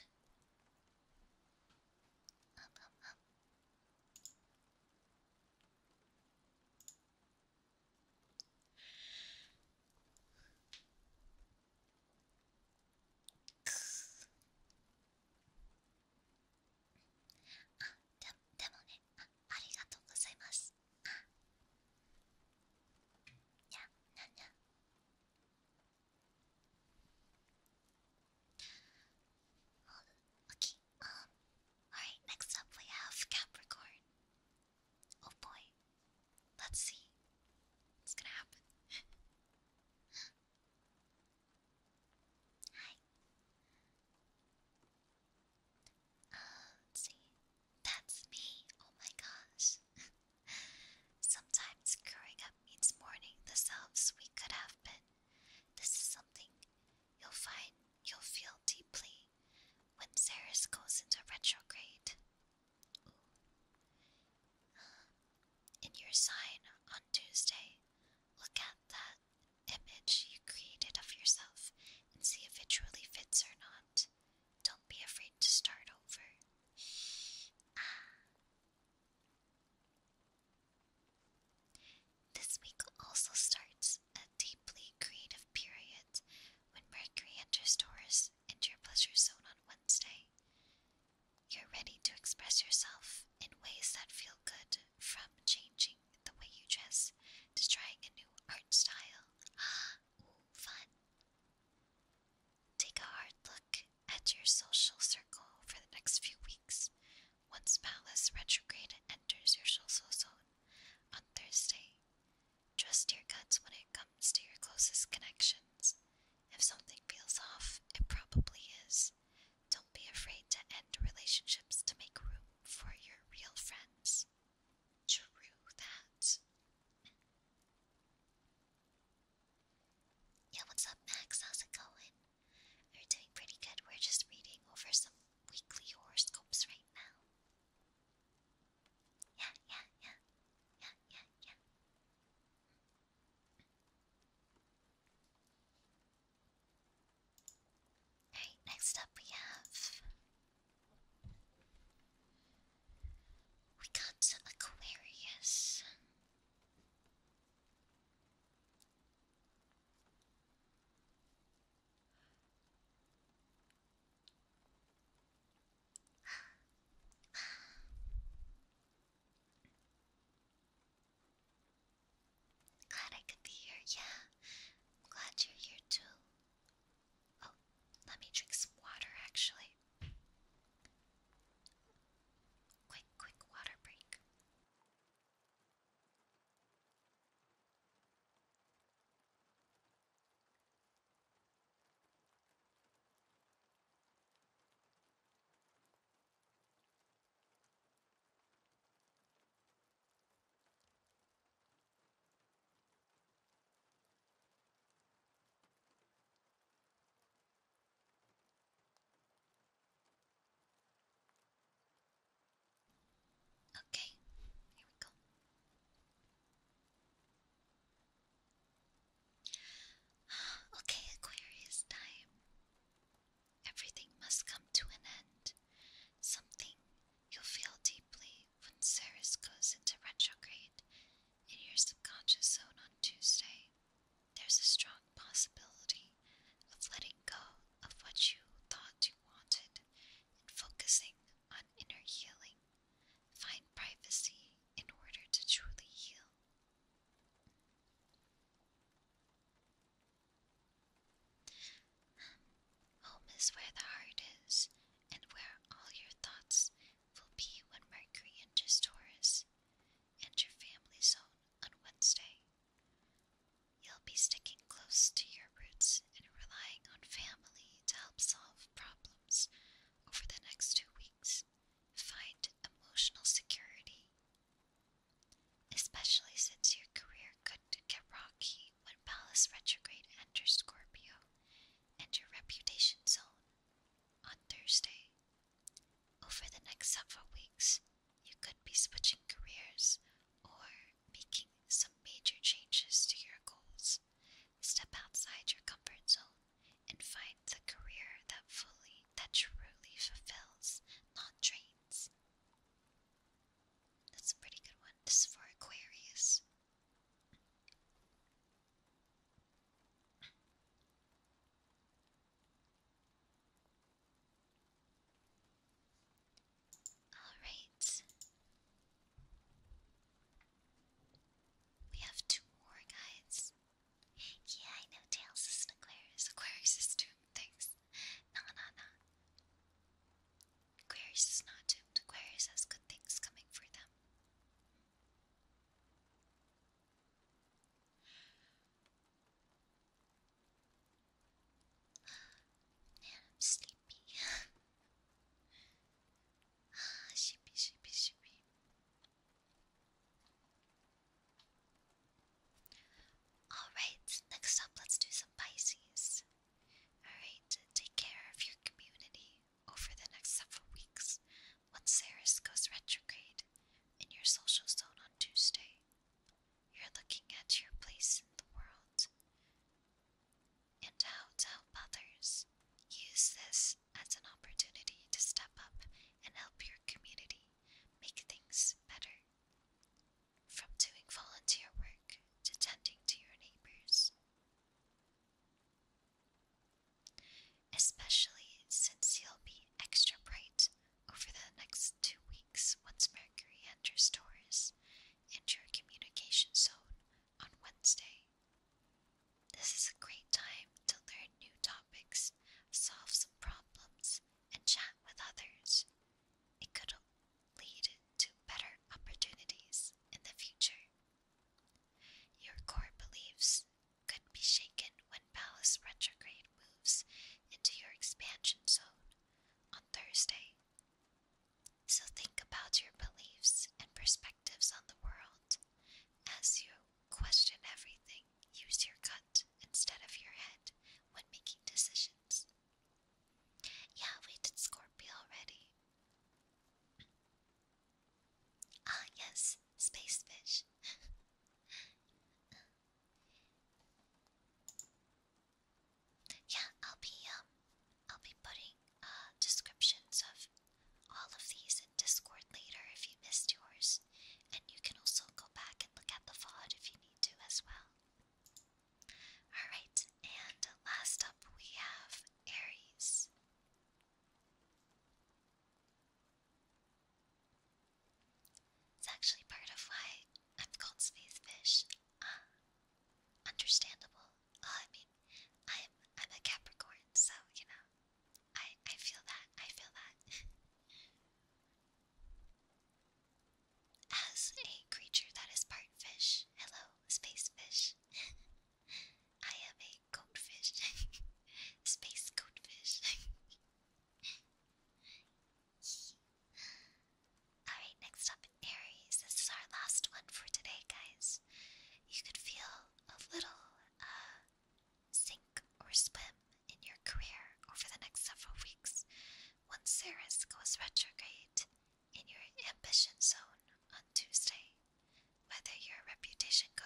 Demo ne, arigatou gozaimasu. Yeah, yeah. Okay, alright, next up we have Capricorn. Oh boy, let's see what's gonna happen. Hi. Let's see. That's me. Oh my gosh. Sometimes growing up means mourning the selves we could have been. This is something you'll feel deeply when Ceres goes into retrograde. In your sign on Tuesday, look at that image you created of yourself and see if it truly fits or not. Don't be afraid to start over. This week also starts a deeply creative period when Mercury enters Taurus into your pleasure zone on Wednesday. You're ready to express yourself in ways that feel good, from changing the way you dress to trying a new art style. Ooh, fun. Take a hard look at your social circle for the next few weeks. Once Pallas retrograde enters your social zone on Thursday, trust your guts when it comes to your closest connections. If something feels off, it probably is. Don't be afraid to end relationships to make room for your real friends. True that. Yeah, what's up, Max? How's it going? We're doing pretty good. We're just reading over some weekly horoscopes right now. Yeah. Yeah, glad you're here too. Oh, let me drink some water actually. Quick water break. Okay, here we go. Okay, Aquarius time. Everything must come to an end. Something you'll feel deeply when Ceres goes into retrograde in your subconscious zone on Tuesday. There's a strong possibility of letting go of what you thought you wanted and focusing on inner healing. Find privacy in order to truly heal. Home is where the heart is, and where all your thoughts will be when Mercury enters Taurus and your family zone on Wednesday. You'll be sticking close to your roots and relying on family to help solve problems over the next 2 weeks. Find emotional security, especially since your career could get rocky when Pallas retrograde enters Scorpio and your reputation zone.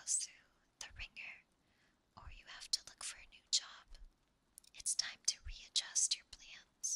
goes through the ringer, or you have to look for a new job. It's time to readjust your plans.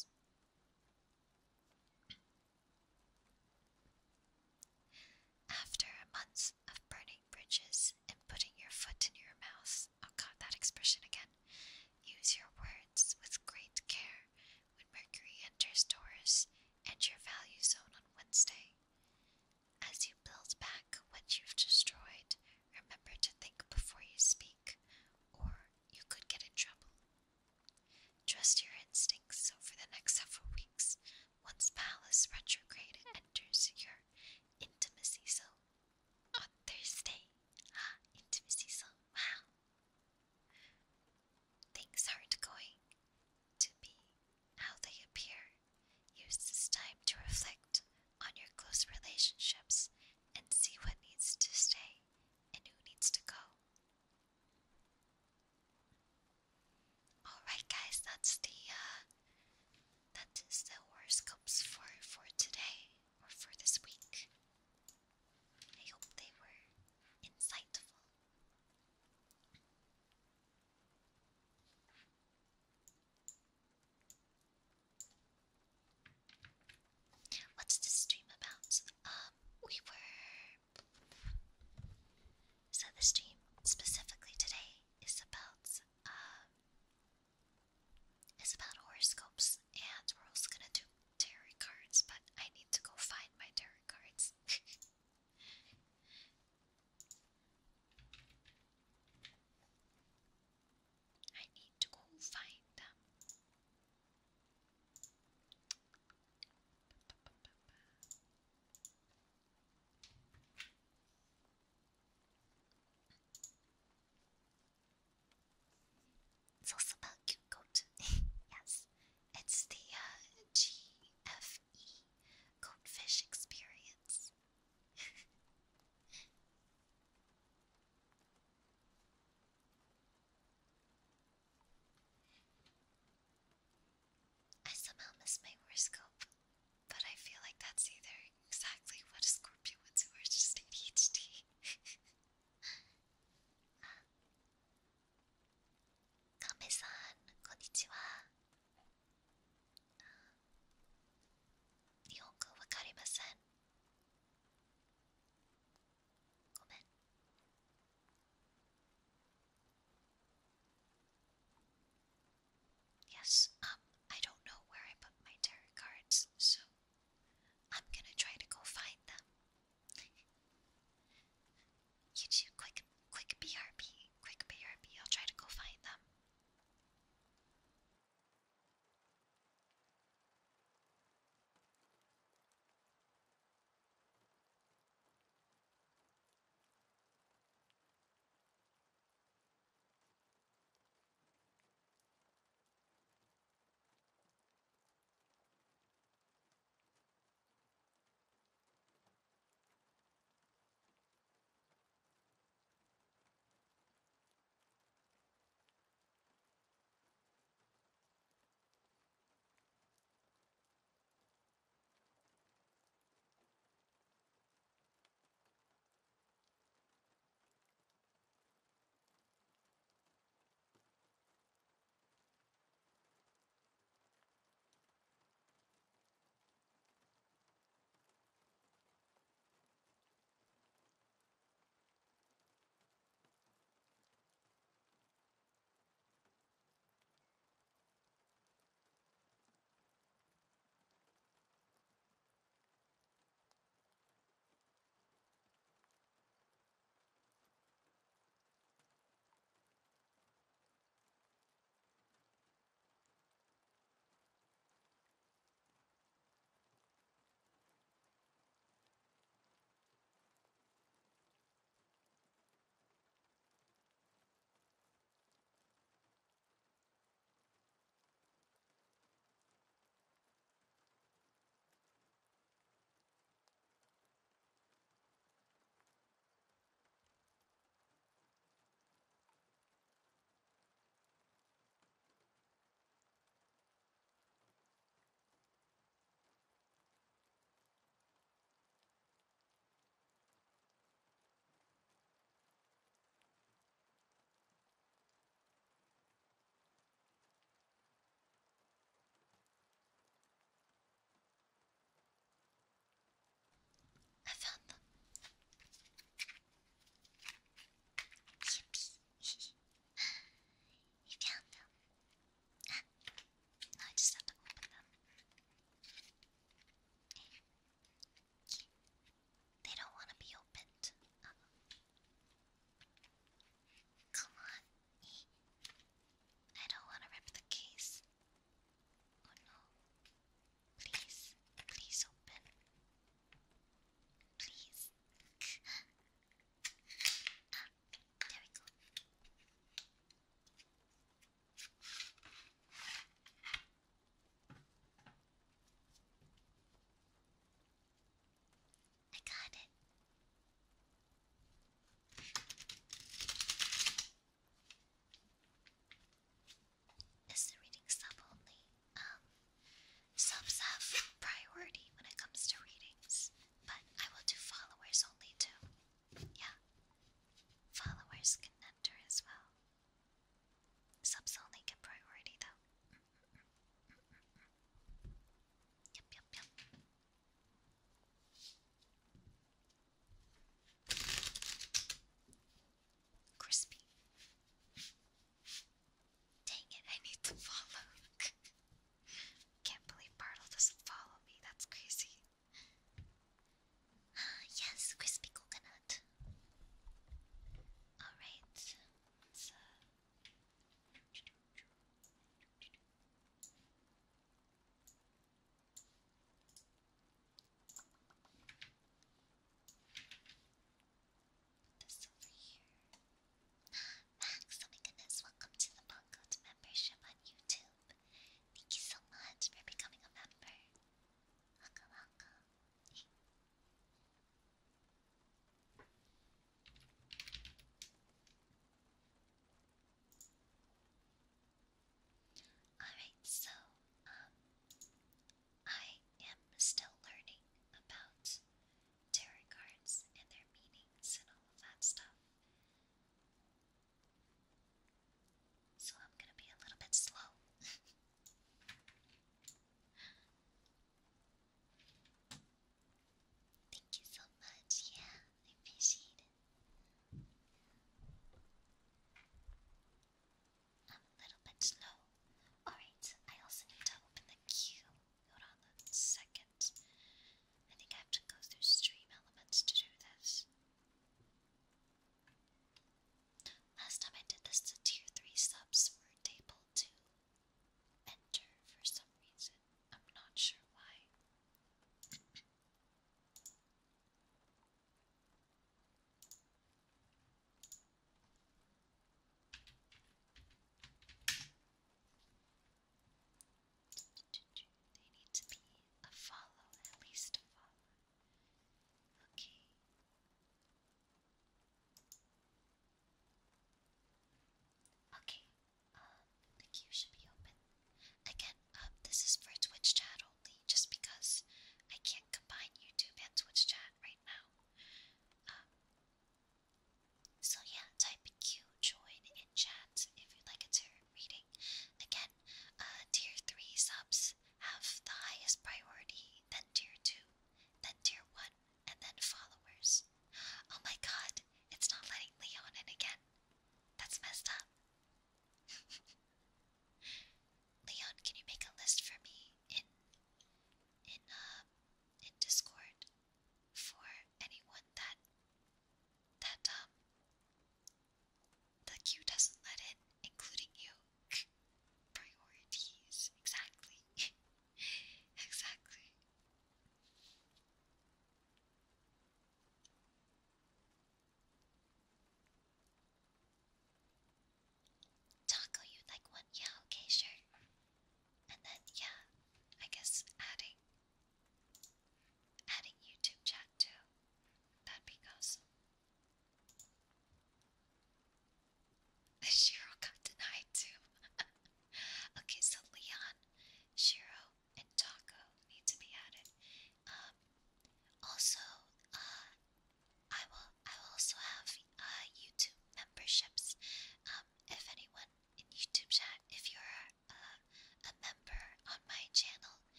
After a month of burning bridges and putting your foot in your mouth, oh god, that expression again. Use your words with great care when Mercury enters Taurus and your value zone on Wednesday. As you build back what you've destroyed, remember to think before you speak, or you could get in trouble. Trust your instincts over the next several weeks once Pallas retrograde enters your intimacy zone on Thursday. Intimacy zone, wow. Things aren't going to be how they appear. Use this time to reflect on your close relationships and see what needs to stay and who needs to go. Alright guys, that is the horoscopes for today, or for this week. I hope they were insightful. What's this stream about? We were... So the stream specifically today is about horoscopes, and we're also gonna do tarot cards, but I need to go find my tarot cards. I need to go find them. It's also about cute goat. Yes, it's the GFE Goatfish Experience. I somehow miss my horoscope, but I feel like that's either exactly what a Scorpio would do or just ADHD. Kame-san, konnichiwa. Nihongo wakarimasen. Gomen. Yes, I don't know where I put my tarot cards, so I'm gonna try to go find them.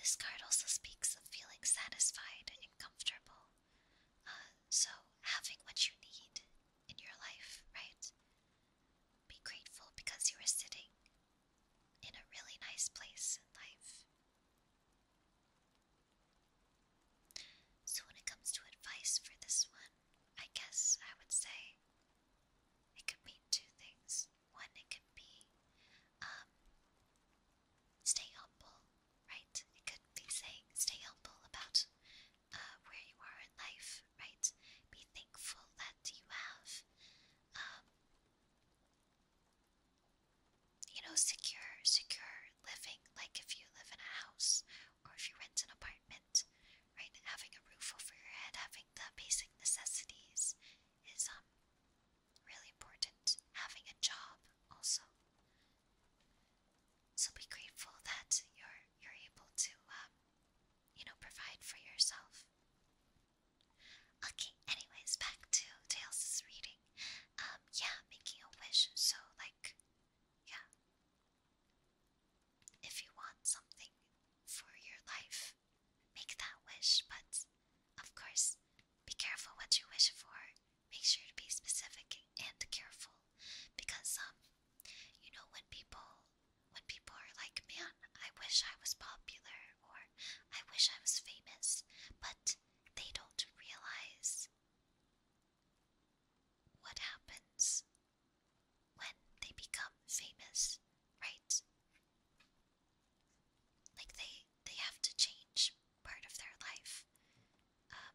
this card also speaks of feeling satisfied and comfortable. So, having what you need in your life, right? Be grateful because you are sitting in a really nice place in life. So, when it comes to advice for this one, I guess I would say it could mean two things. One, it could be um, stay humble, right? It could be saying stay humble about where you are in life, right? Be thankful that you have, um, secure living. Like if you live in a house or if you rent an apartment, right? Having a roof over your head, having the basic necessities is really important. Having a job also. So be grateful that you're able to provide for yourself. Okay, anyways, back to Tails' reading. Yeah, making a wish. So like, yeah, if you want something for your life, make that wish, but of course, be careful what you wish for. Make sure to be specific and careful because when people are like, man, I wish I was popular or I wish I was famous, but they don't realize what happens when they become famous, right? Like they have to change part of their life. Um,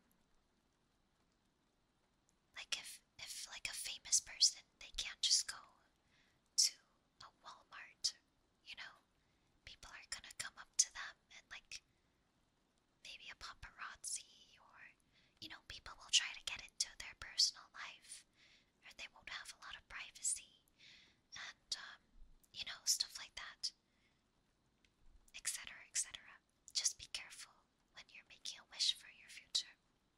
like if like a famous person, they can't just go to a Walmart, you know, people are gonna come up to them and like maybe a paparazzi or people will try to get into their personal life or they won't have a lot of privacy and stuff like that, etc., etc. Just be careful when you're making a wish for your future.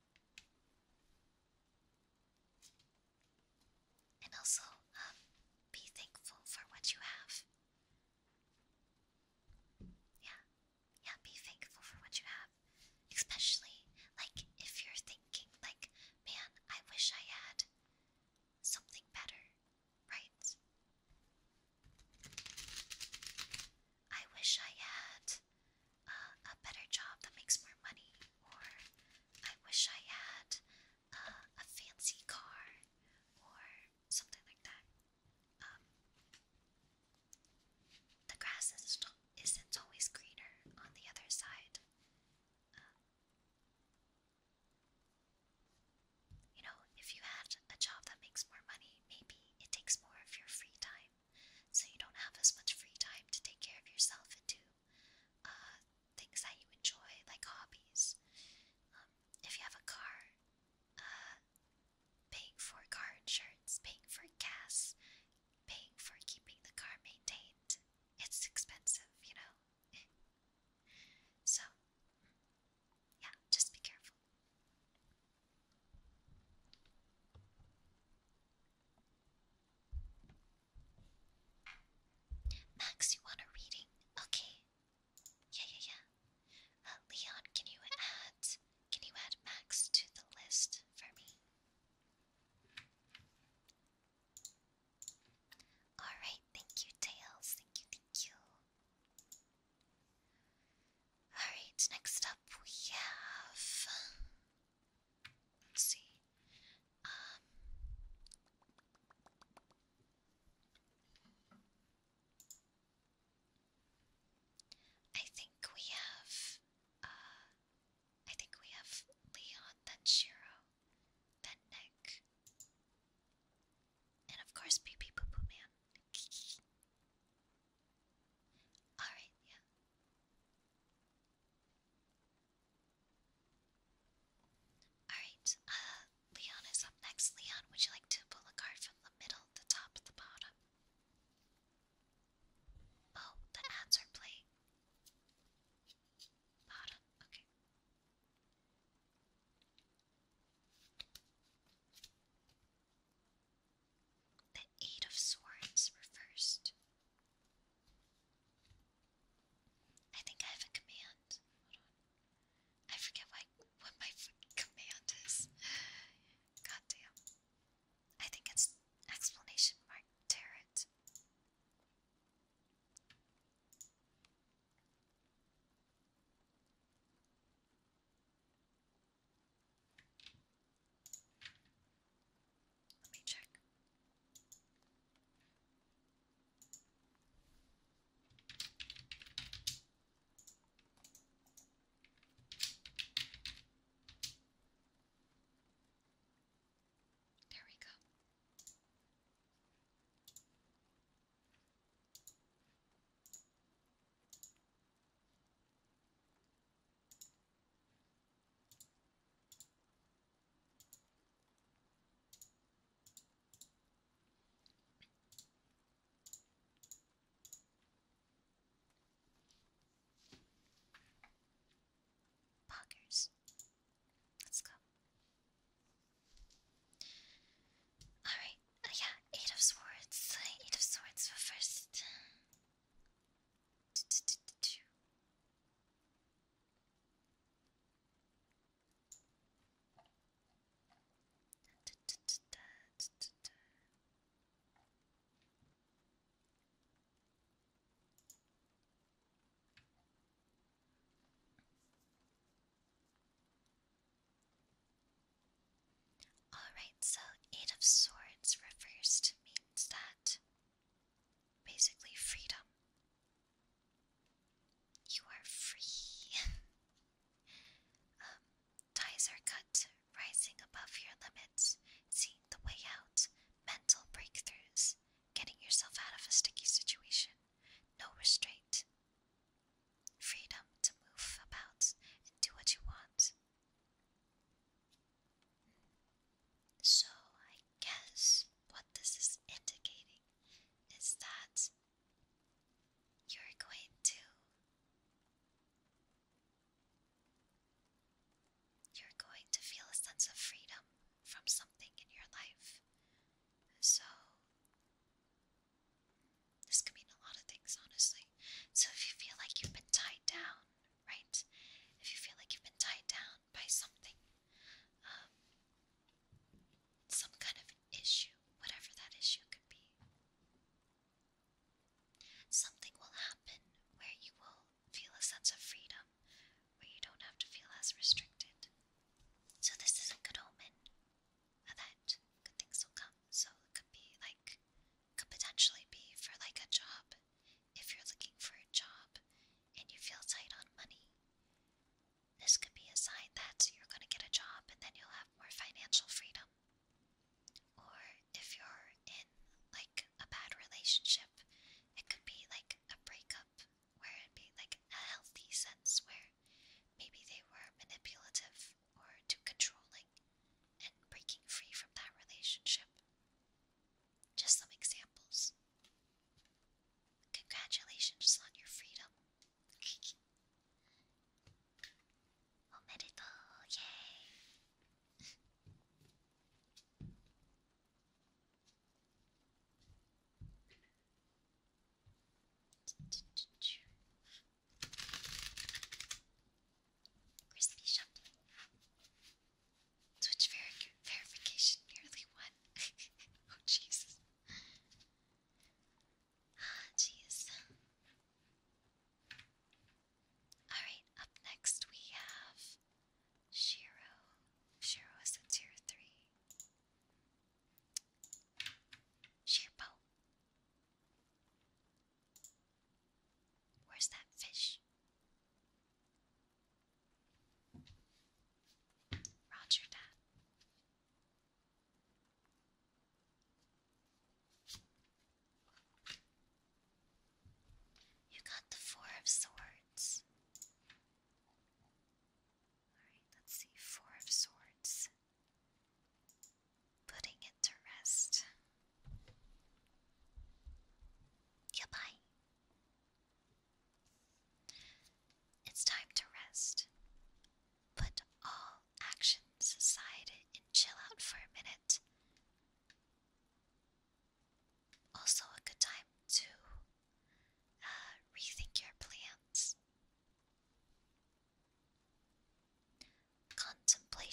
And also, be thankful for what you have. Yeah, yeah, be thankful for what you have. Especially, like, if you're thinking, like, man, I wish I had something better, right? I wish I had a better job that makes more money, or I wish I had a fancy car, or something like that. Um, the grass isn't always greener on the other side. Um, if you had a job that makes more money, maybe it takes more of your free time, so you don't have as much free time to take care of yourself and do things that you enjoy, like hobbies. If you have a car, uh, paying for car insurance, paying for gas, paying for keeping the car maintained, it's expensive, So, yeah, just be careful. Max, you want a reading? Okay. Yeah, yeah, yeah. Leon, can you add Max to the list for me? Alright, thank you, Tails. Thank you, thank you. Alright, next up we have. Let's see. I think we have. I think we have Leon, then Shiro, then Nick, and of course Pee Pee Poo Poo Man. Alright, yeah. Alright, Leon is up next. Leon, would you like to pull a card from the middle, the top, the bottom? Oh, the ads are playing. Bottom, okay. The Eight of Swords reversed. I think I have a command.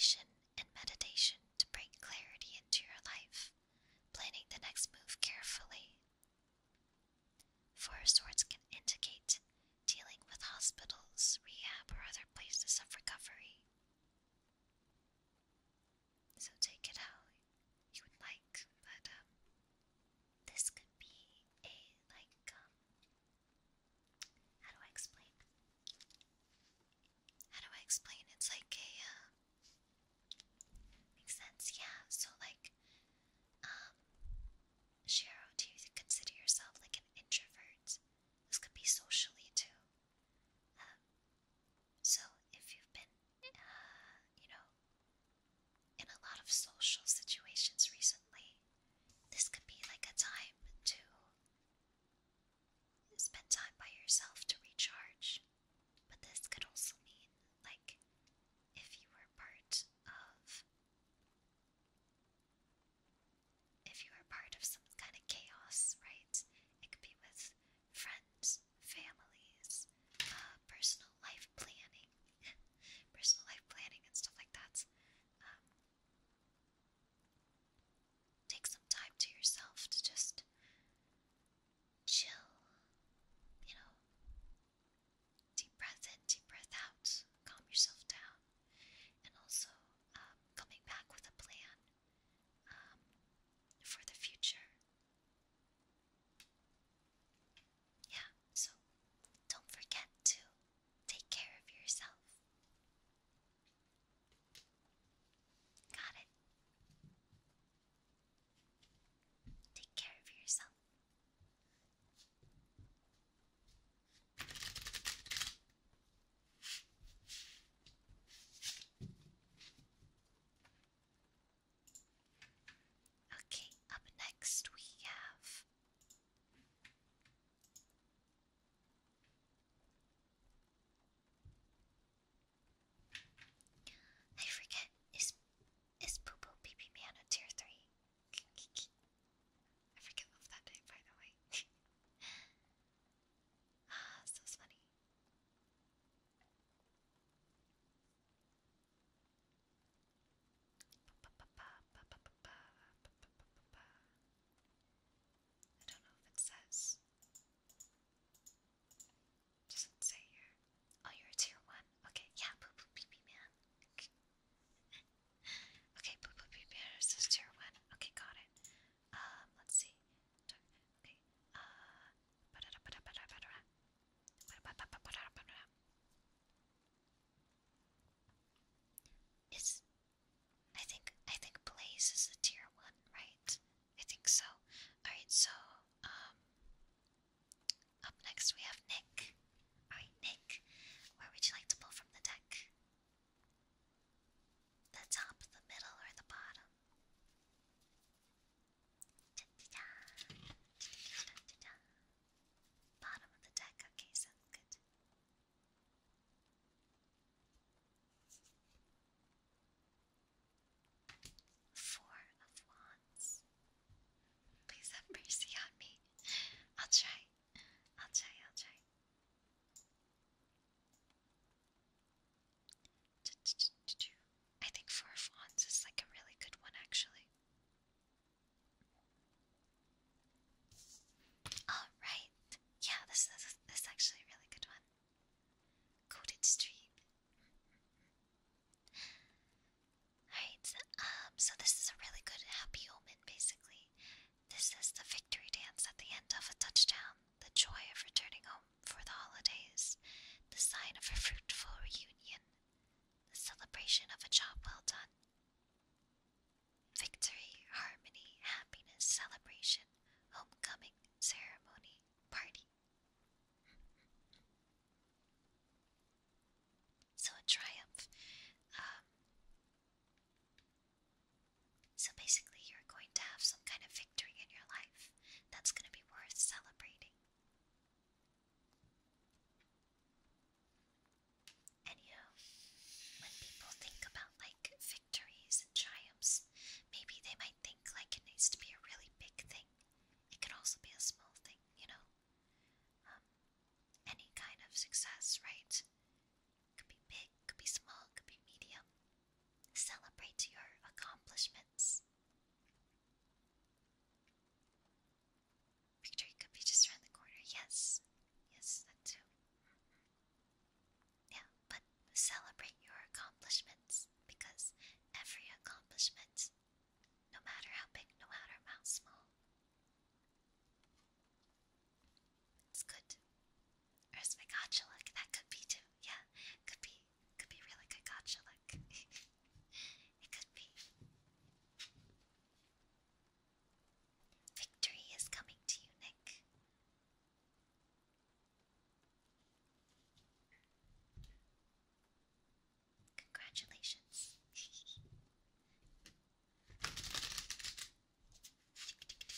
visualization and meditation to bring clarity into your life, planning the next move carefully. Four of Swords can indicate dealing with hospitals, rehab, or other places of recovery. So take it how you would like, but this could be a, like, how do I explain? How do I explain? It's like a, makes sense, yeah. So like, Shiro, do you consider yourself like an introvert? This could be socially too. So if you've been, in a lot of social situations recently, this could be like a time to spend time by yourself to recharge. But this could also mean, like, if you were part of some kind of chaos, right? It could be with friends, families, personal life planning, personal life planning and stuff like that. Um, take some time to yourself to just chill, you know, deep breath in, deep breath out, calm yourself down, and also coming back with a plan for the future. Yeah, so don't forget to take care of yourself. Got it? Take care of yourself. Okay, up next we have I forget, is Poo Poo Pee Pee Man a tier 3? I forget of that name, by the way. So funny. I don't know if it says. Doesn't say here. Oh, you're a tier 1. Okay, yeah, Poo Poo Pee Pee Man. Okay, Poo Poo Pee Pee Man says tier 1. Okay, got it. Let's see. Okay. Is I think Blaze is a tier 1, right? I think so. Alright, so up next we have Nick. Alright, Nick, where would you like to pull from the deck? The top, the middle, or the bottom? Bottom of the deck, okay, sounds good. Four of Wands. Please have mercy on me. I'll try. I think Four of Wands is like a really good one, actually. Alright. Yeah, this is actually a really good one. Coated Stream. Alright, so this is a really good happy omen, basically. This is the victory dance at the end of a touchdown, the joy of returning home for the holidays, the sign of a fruitful reunion, the celebration of a job well done. Victory, harmony, happiness, celebration, homecoming, ceremony, party. So a triumph. So basically, you're going to have some kind of victory in your life that's going to be worth celebrating. And when people think about like victories and triumphs, maybe they might think like it needs to be a really big thing. It could also be a small thing, accomplishments because every accomplishment, no matter how big, no matter how small, it's good. Or is my gotcha luck? That could be too. Yeah, could be really good gotcha luck. It could be. Victory is coming to you, Nick. Congratulations.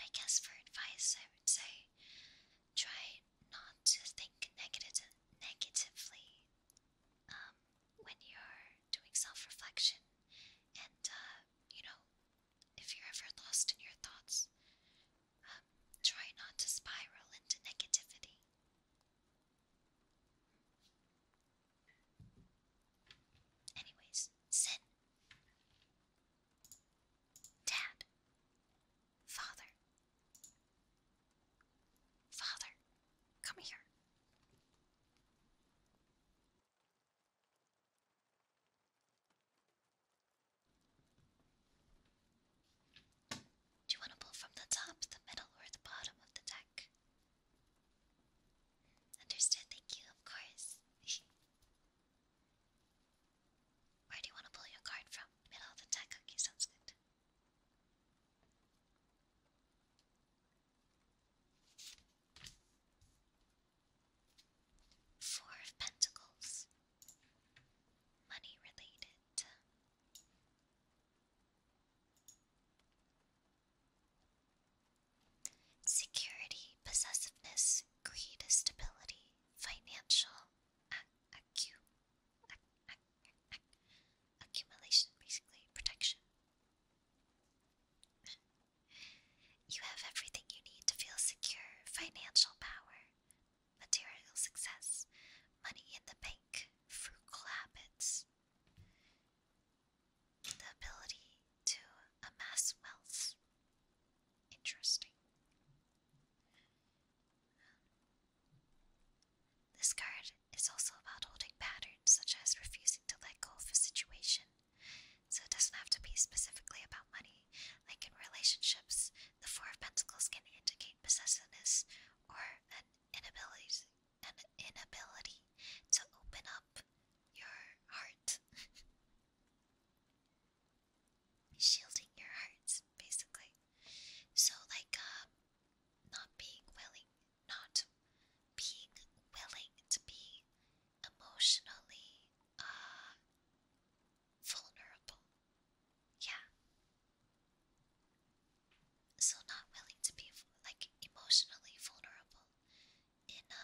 I guess for advice, I would say try not to think negatively when you're doing self reflection. And, if you're ever lost in your thoughts, try not to spiral into negativity. Anyways, Sin, Dad, Father, Father, come here. Do you want to pull from the top, the middle, or the bottom of the deck? Understood, thank you, of course. Where do you want to pull your card from? Middle of the deck? Okay, sounds good. Four of Pentacles. Money related. Security, possessiveness, greed, stability, financial accumulation, basically, protection. You have everything you need to feel secure: financial power, material success, money in the bank, frugal habits, the ability to amass wealth. Interesting. This card is also about holding patterns, such as refusing to let go of a situation. So it doesn't have to be specifically about money. Like in relationships, the Four of Pentacles can indicate possessiveness or an inability to open up your heart. Shielding your heart, basically. So, like, not being willing, not being willing to be emotionally vulnerable. Yeah. So not willing to be like emotionally vulnerable in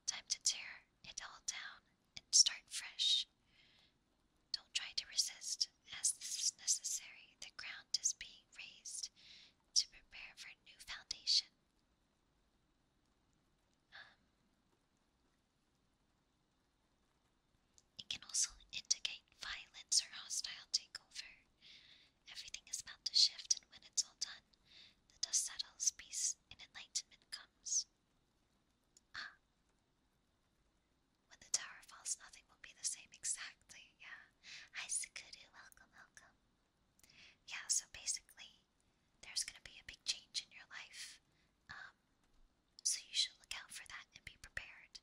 time to tear it all down and start fresh. Don't try to resist, as this is necessary. The ground is being raised to prepare for a new foundation. It can also indicate violence or hostile takeover. Everything is about to shift, and when it's all done, the dust settles, peace and enlightenment comes. Ah, when the tower falls, nothing will be the same exactly. Yeah. Hi, Sakuru. Welcome, welcome. Yeah, so basically, there's gonna be a big change in your life. Um, so you should look out for that and be prepared.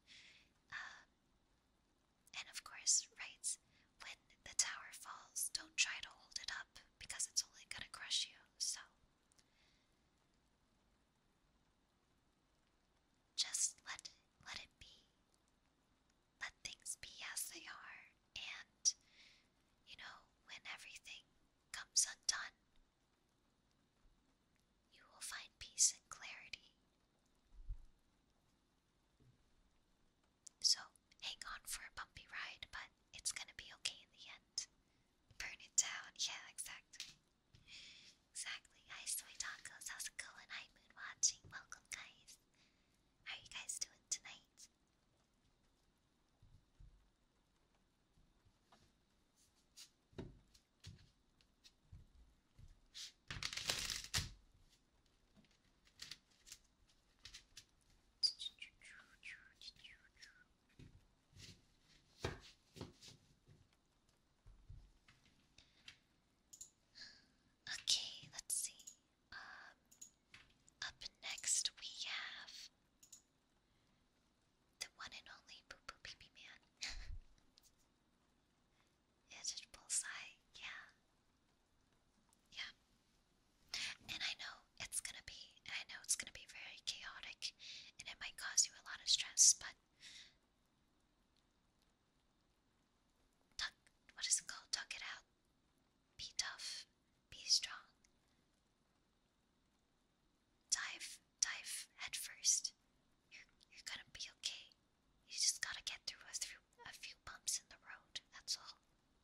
And of course, right, when the tower falls, don't try to hold it up because it's only gonna crush you. So just let it be. Let things be as they are, and when everything comes undone, you will find peace and clarity. So hang on for a bumpy ride, but it's gonna be okay in the end. Burn it down, yeah, exactly. Exactly. Hi, Soy Tacos, how's it going? Hi, Moon Watching, welcome, guys. How are you guys doing tonight? Okay, let's see. Up next we have the one and only Boo Boo Pee Man. It's just bullseye, yeah. Yeah. And I know it's gonna be very chaotic, and it might cause you a lot of stress, but what is it called? Tuck it out. Be tough. Be strong. Dive head first. You're gonna be okay. You just gotta get through a few bumps in the road. That's all.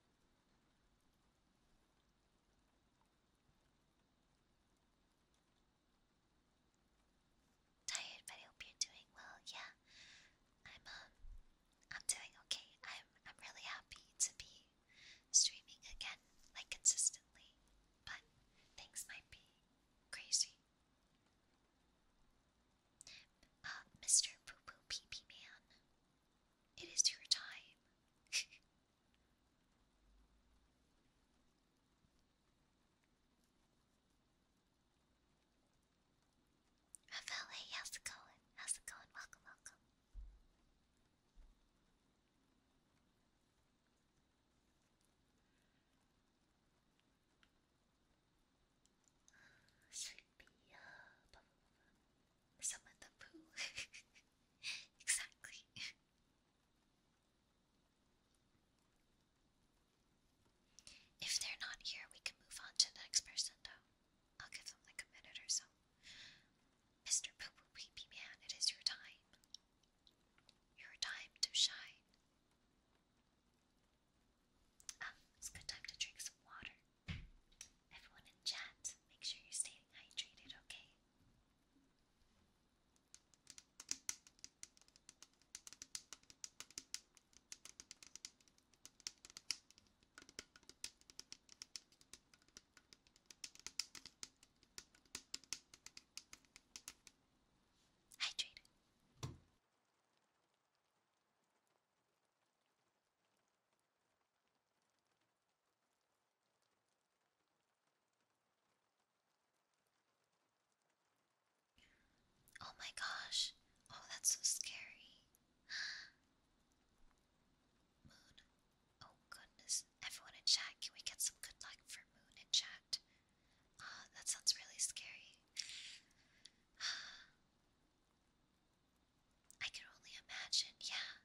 Tired, but I hope you're doing well. Yeah, I'm doing okay. I'm really happy to be streaming again, like consistently. But things might be crazy. Mr. Poo Poo Pee Pee Man, it is your time. Rafael, hey, how's it going? How's it going? Welcome, welcome. Sleepy, Samantha Poo. Exactly. If they're not here, we can move on to the next person, though. I'll give them like a minute or so. Mr. Poo Poo Pee Pee Man, it is your time. Your time to shine. It's a good time to drink some water. Everyone in chat, make sure you're staying hydrated, okay? Hydrated. Oh my gosh. Oh, that's so scary. Moon. Oh goodness. Everyone in chat, can we get some good luck for Moon in chat? That sounds really scary. I can only imagine, yeah.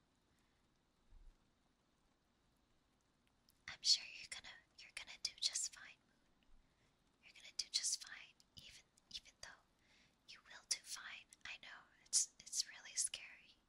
I'm sure you're gonna do just fine, Moon. You're gonna do just fine, even though you will do fine. I know it's really scary.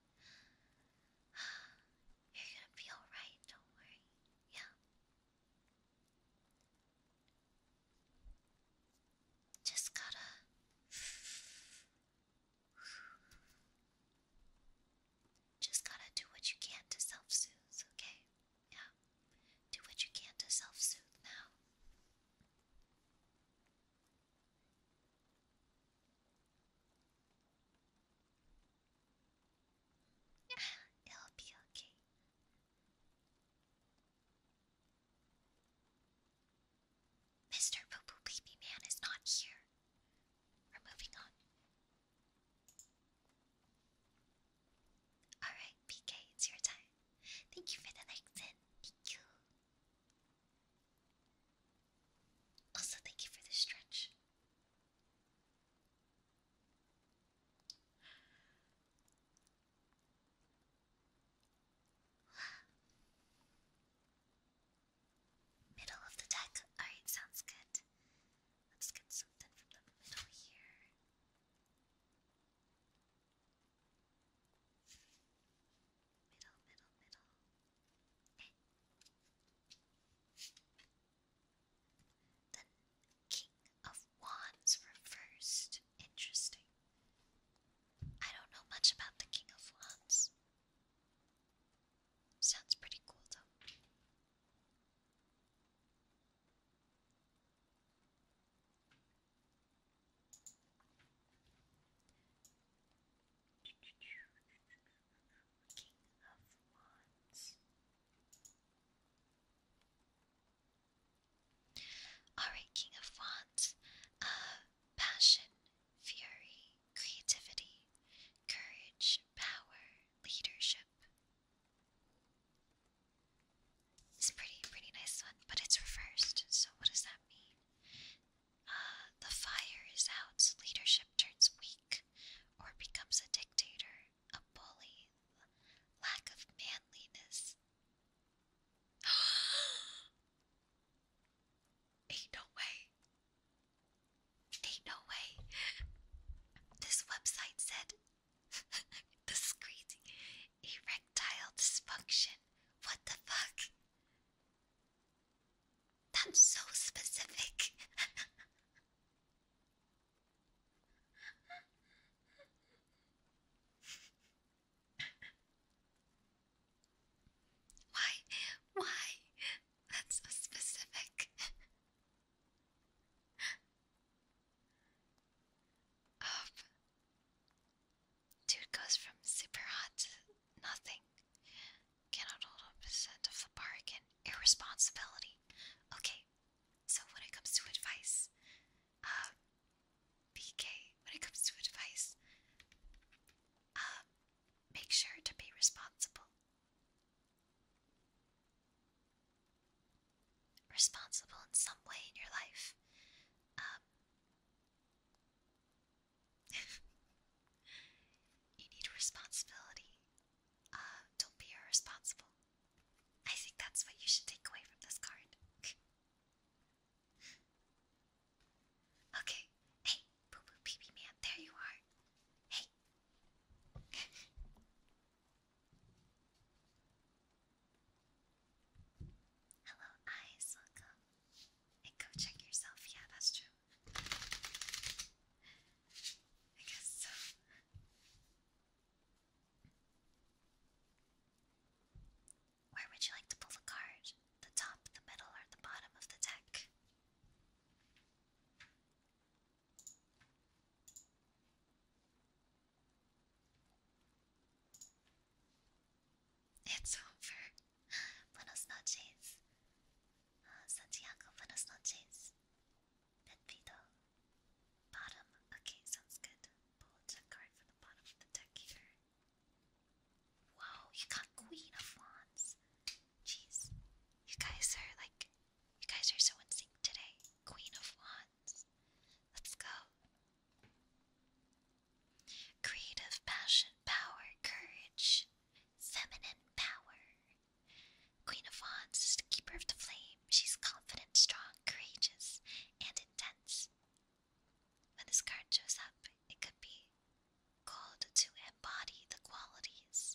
responsibility. Okay, so when it comes to advice, um, BK, when it comes to advice, make sure to be responsible. Responsible in some way in your life. Um, you need responsibility. Don't be irresponsible. I think that's what you should take away from this card. Okay. Hey, Boo Boo Pee Pee Man, there you are. Hey. Hello, eyes. Welcome. Hey, go check yourself. Yeah, that's true. I guess so. Where would you like to pull the card? The top, the middle, or the bottom of the deck? It's over. Buenos noches. Santiago, buenas noches. Benvido. Bottom. Okay, sounds good. Pull a card from the bottom of the deck here. Whoa, you got Queen of Wands. Jeez. You guys are so in sync today. Queen of Wands. Let's go. Creative passion, power, courage, feminine power. Queen of Wands is the keeper of the flame. She's confident, strong, courageous, and intense. When this card shows up, it could be called to embody the qualities.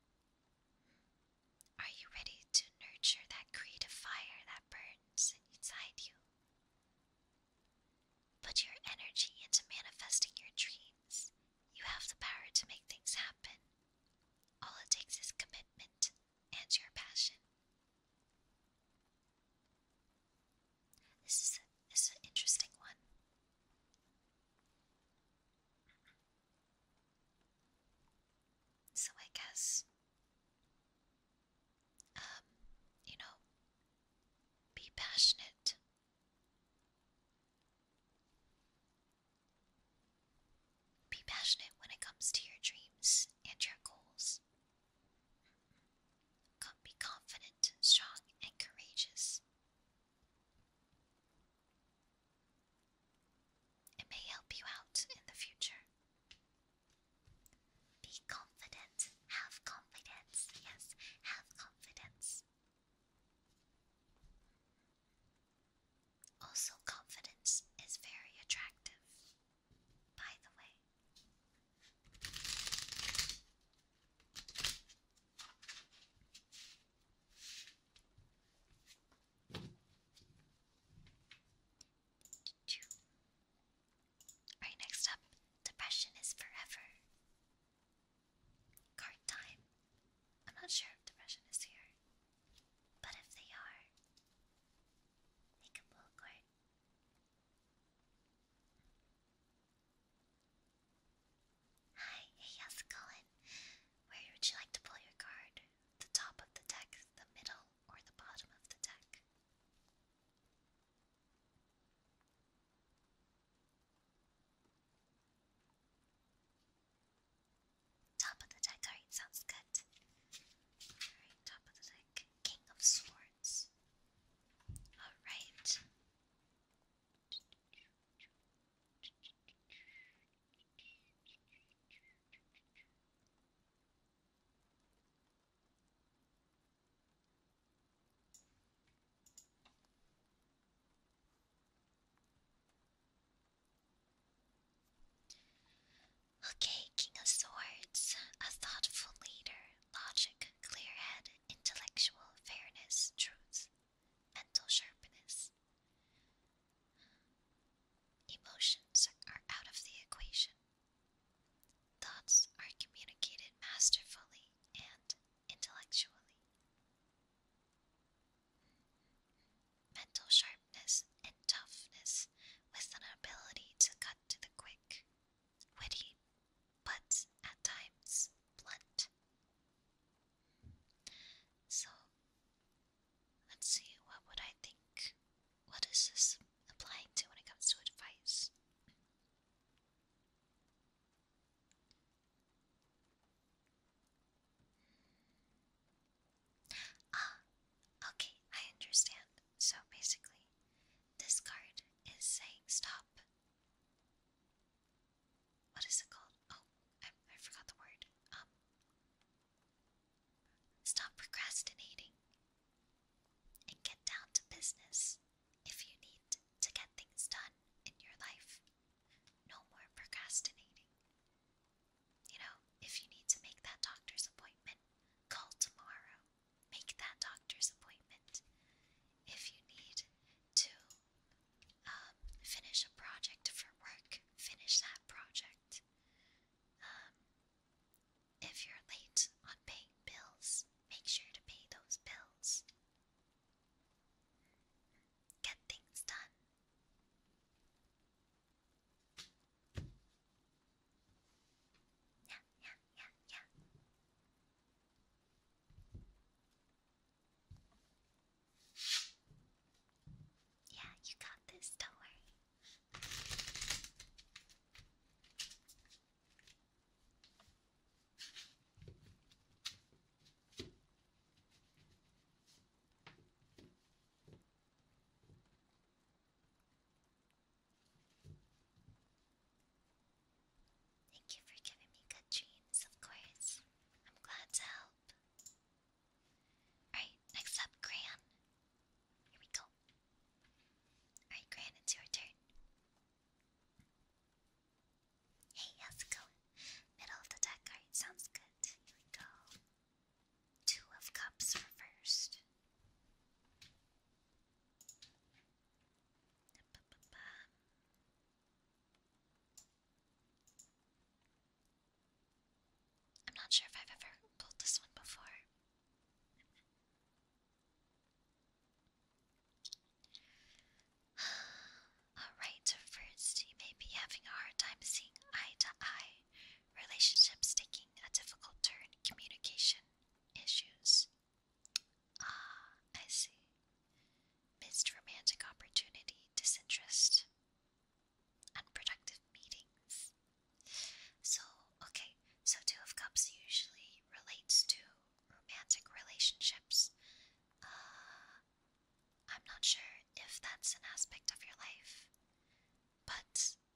Are you ready to nurture that creative fire that burns inside you? Put your energy into manifesting your dreams. You have the power to make things happen. All it takes is commitment and your passion. This is an interesting one. So I guess, you know, be passionate. Be passionate when it comes to your dreams and your goals. Be confident, strong, and courageous. It may help you out in the future. Be confident. Have confidence. Yes, have confidence. Also, confidence is very attractive, by the way. Alright, next up, depression is forever. Card time. I'm not sure if depression is here, but if they are, they can pull a card. Hi, hey, how's it going? Where would you like to pull your card? The top of the deck, the middle, or the bottom of the deck? Top of the deck, alright, sounds good. Alright, top of the deck, King of Swords. Alright. Okay, King of Swords, a thoughtful leader, logic, clear head, intellectual, fairness, truth, mental sharpness. Emotions are out of the equation. Thoughts are communicated masterfully and intellectually. Mental sharpness and toughness with an ability to cut to the quick, witty, but at times blunt. So, let's see. relationships. I'm not sure if that's an aspect of your life, but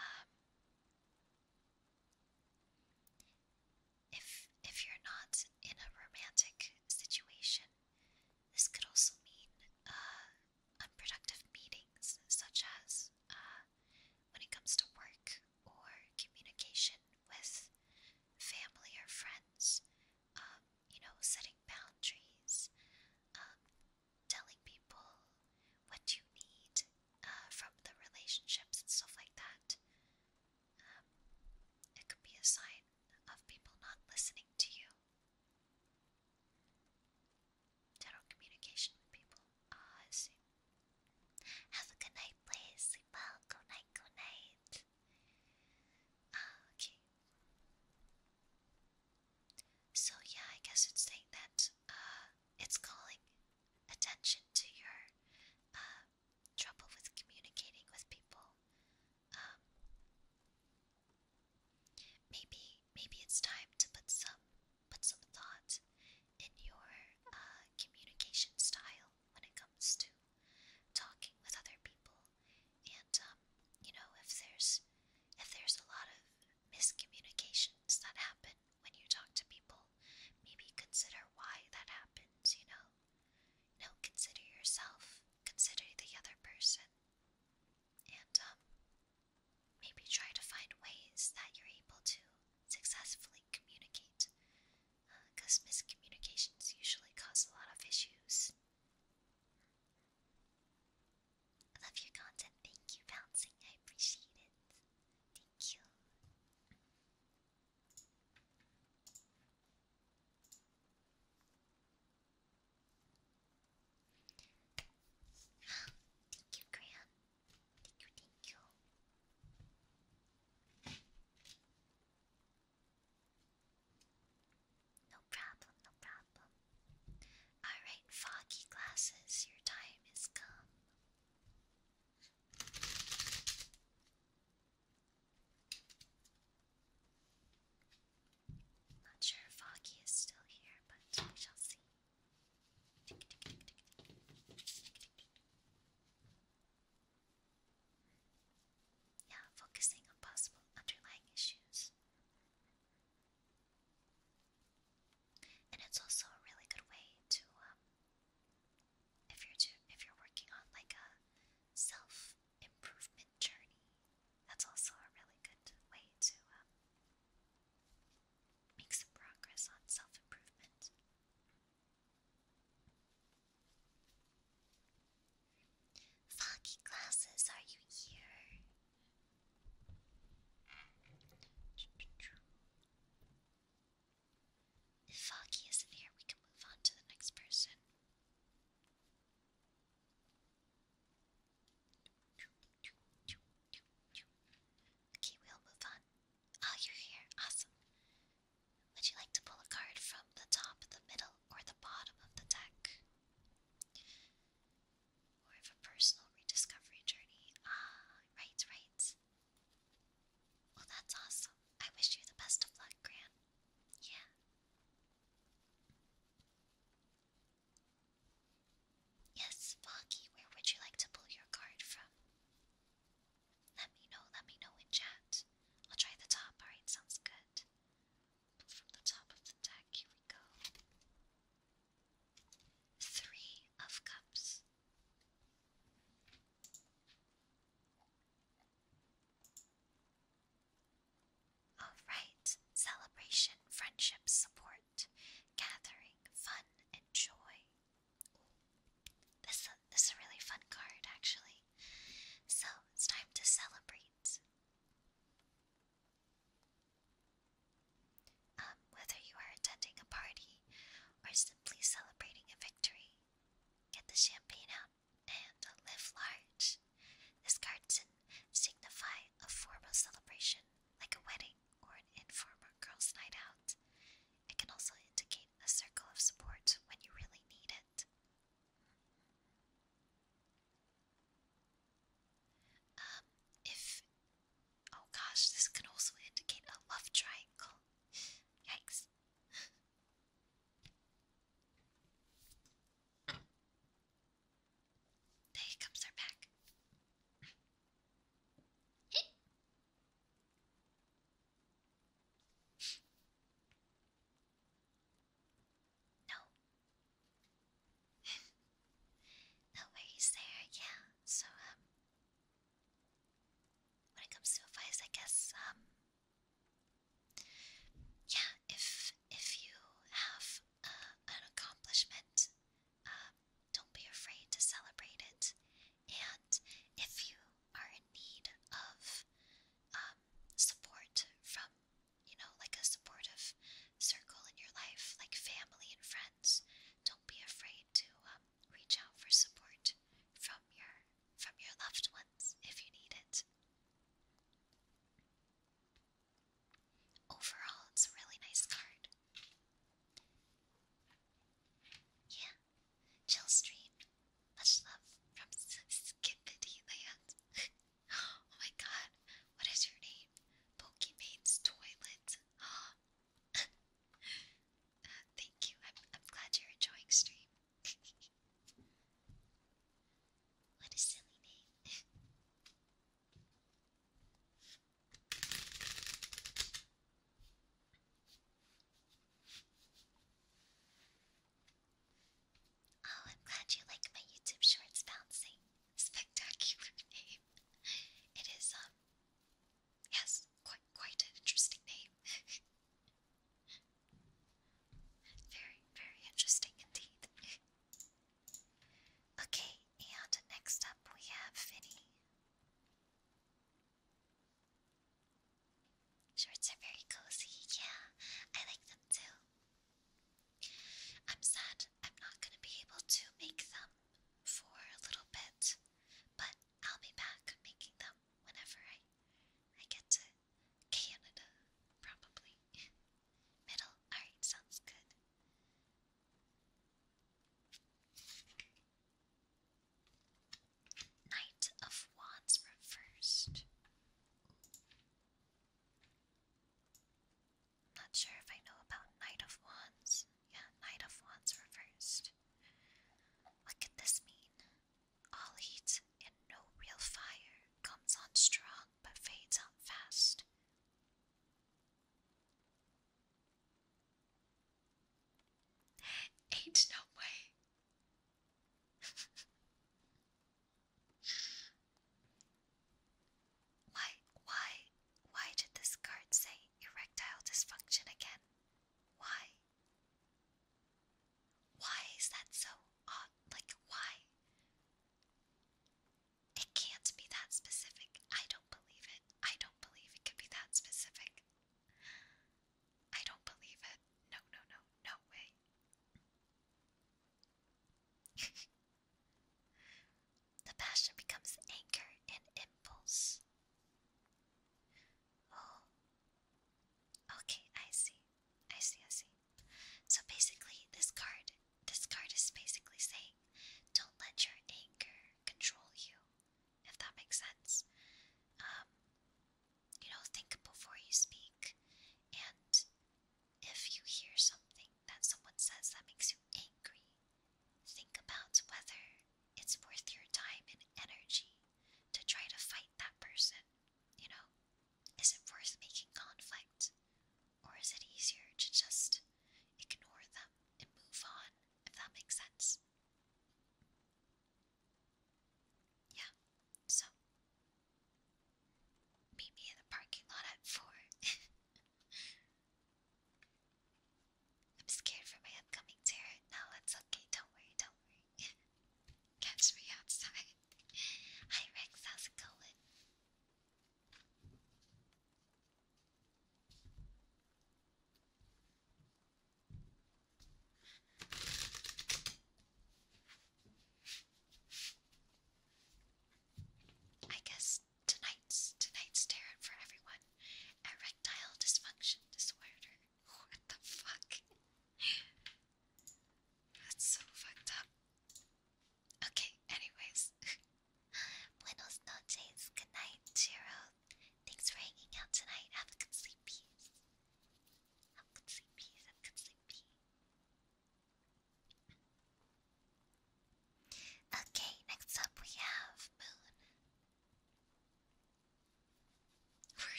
if you're not in a romantic situation, this could also mean unproductive meetings, such as when it comes to work or communication with family or friends. Setting boundaries, um, telling people what you need from the relationships and stuff like that. Um, it could be a sign of people not listening to you. General communication with people. Ah, I see. Have a good night, please. Sleep well. Good night, good night. Okay. So yeah, I guess it's saying that it's calling attention to your uh, trouble with communicating with people. Um, maybe it's time to put some thought in your communication style when it comes to talking with other people. And if there's a lot of miscommunications that happen when you talk to people, maybe consider why that happens. Consider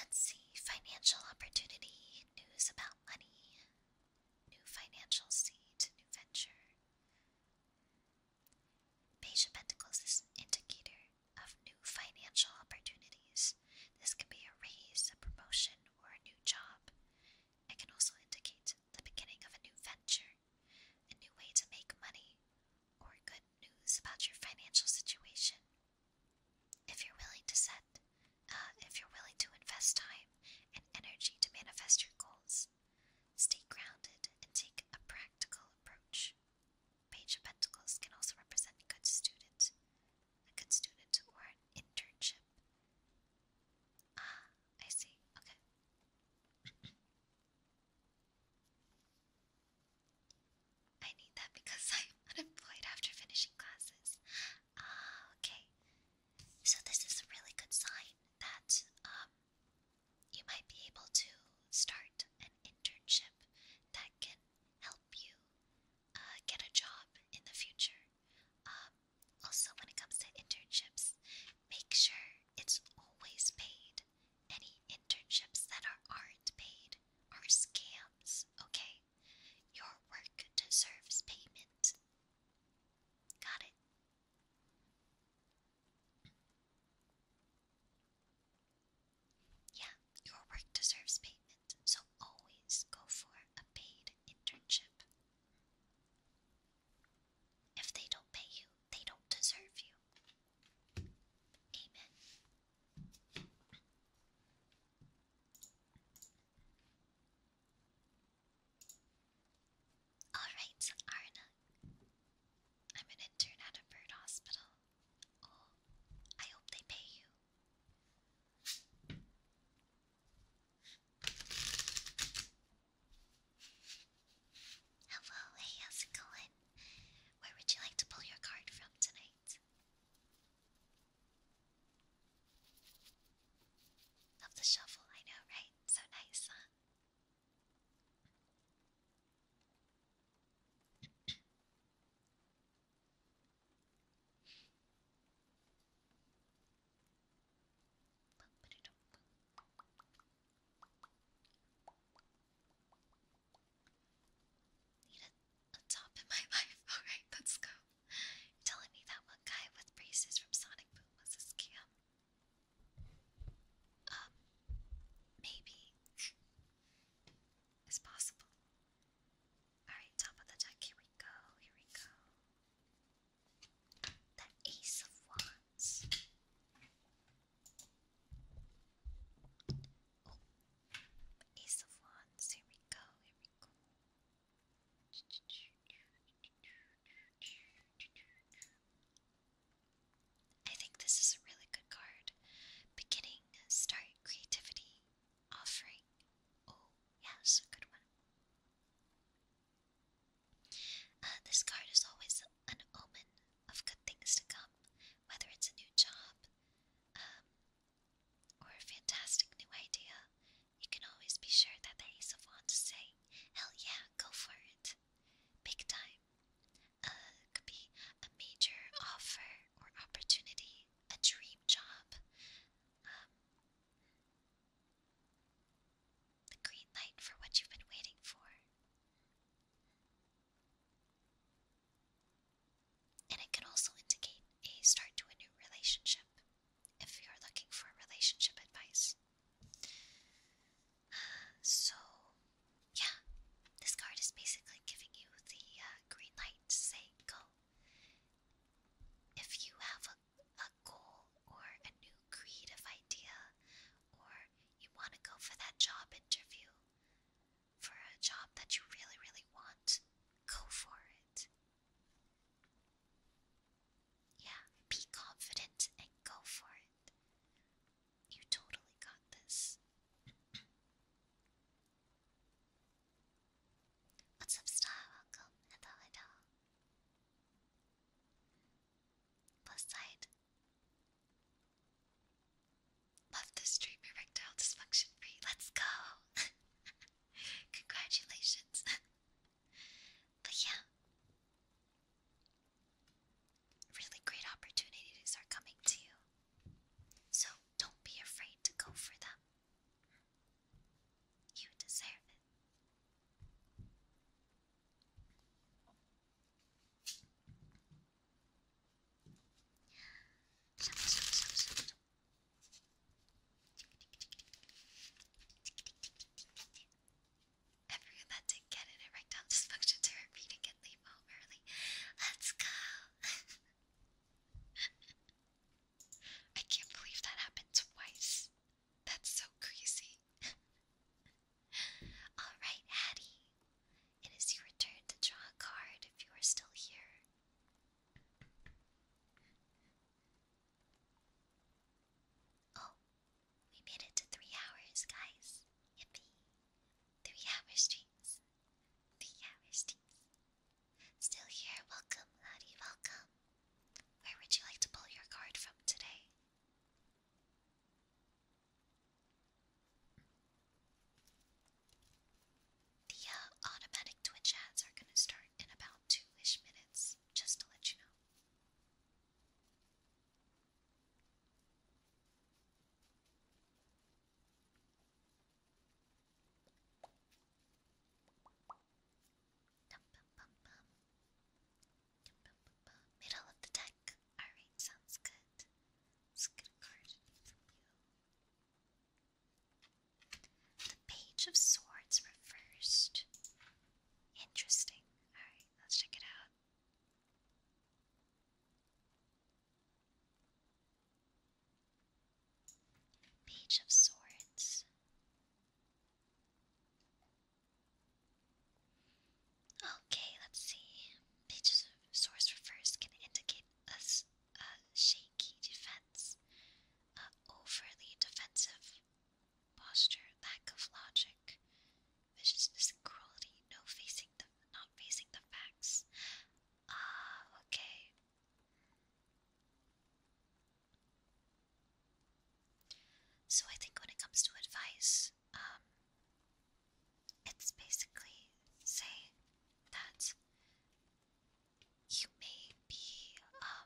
Let's see. Financial opportunity, news about money, new financial seed, new venture. Page of Pentacles is an indicator of new financial opportunities. This can be a raise, a promotion, or a new job. It can also indicate the beginning of a new venture, a new way to make money, or good news about your financial situation. If you're willing to invest time and energy to manifest your goals, stay grounded and take a practical approach. Page of Pentacles can also represent a good student or an internship. Ah, I see. Okay. I need that because I'm unemployed after finishing classes. Ah, okay. So this is a really good sign that you might be able to start an internship that can help you get a job in the future. Also, when it comes to internships, make sure it's always paid. Any internships that aren't paid are scams, okay? Your work deserves payment. Got it? Yeah, your work deserves payment, so always go for a paid internship. If they don't pay you, they don't deserve you. Amen. Alright, Arna. I'm an intern at a bird hospital. Oh, I hope they pay you. Hello, hey, how's it going? Where would you like to pull your card from tonight? Love the shuffle, I know, right? So nice, huh? Need a top in my life. Alright, let's go. You're telling me that one guy with braces from Sonic Boom was a scam? Maybe. It's possible. Alright, top of the deck, here we go, here we go. The Ace of Wands. Oh, Ace of Wands, here we go, here we go. I think this is a really good card. Beginning, start, creativity, offering. Oh, yes, a good one. This card is always an omen of good things to come, whether it's a new job or a fantastic new idea. You can always be sure that the Ace of Wands is saying, hell yeah, go for it. Big time. Could be a major offer or opportunity, a dream job, the green light for what you've been waiting for. And it can also indicate a start to a new relationship if you're looking for relationship advice. So, yeah, this card is basically giving you the green light saying go. If you have a goal or a new creative idea, or you want to go for that job interview for a job that you really, really want, go for it. Yeah, be confident and go for it. You totally got this. What's up, Star? Welcome. Hello, hello. Plus side. Love this stream. Erectile dysfunction free. Let's go. Congratulations. But yeah, really great opportunities are coming to you. So don't be afraid to go for them. So I think when it comes to advice, it's basically saying that you may be,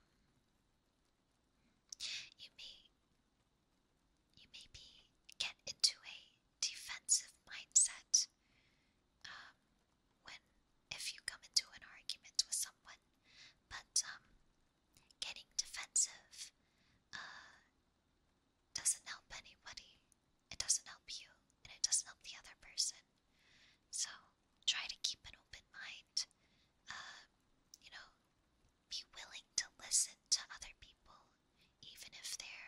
you may, you may be get into a defensive mindset um, when if you come into an argument with someone, but getting defensive uh, doesn't help anybody. It doesn't help you, and it doesn't help the other person. So try to keep an open mind. Uh, you know, be willing to listen to other people, even if their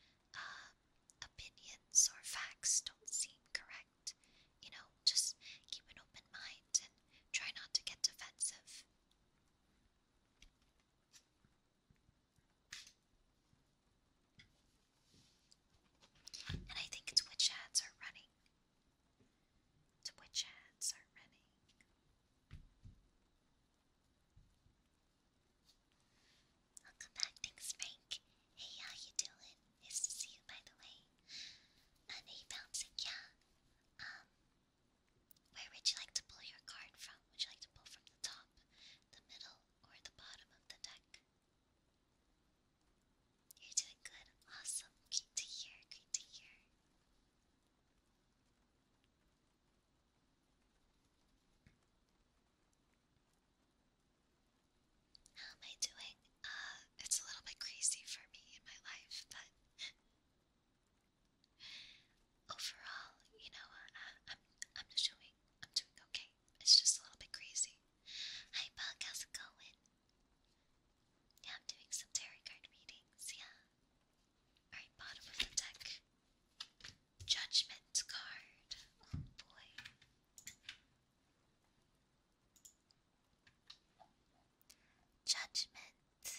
opinions or facts don't seem correct. Just keep an open mind and try not to get defensive. And I think Twitch ads are running. Twitch ads are running. Welcome back, thanks Frank. Hey, how you doing? Nice to see you, by the way. And hey, bouncing, yeah. Where would you like to pull your card from? Would you like to pull from the top, the middle, or the bottom of the deck? You're doing good. Awesome. Great to hear. Great to hear. How am I doing? It's a little bit crazy for me in my life, but overall, I'm doing okay. It's just a little bit crazy. Hi, Bug. How's it going? Yeah, I'm doing some tarot card readings. Yeah. Alright, bottom of the deck. Judgment card. Oh boy. Judgment.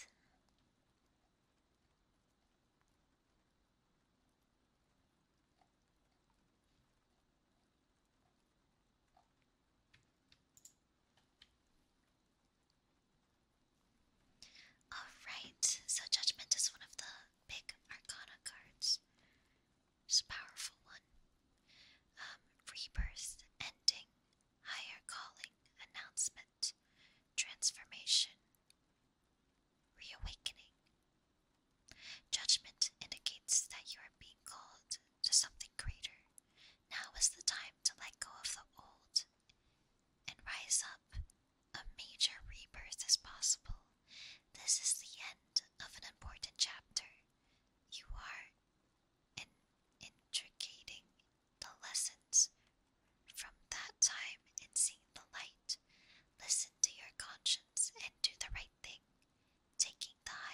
Alright, so Judgment is one of the big Arcana cards. It's a powerful one. Rebirth, ending, higher calling, announcement, transformation, reawakening. Judgment indicates that you are being called to something greater. Now is the time to let go of the old and rise up. A major rebirth is possible. This is the end of an important chapter. You are intricating the lessons from that time and seeing the light. Listen to your conscience and do the right thing. Taking the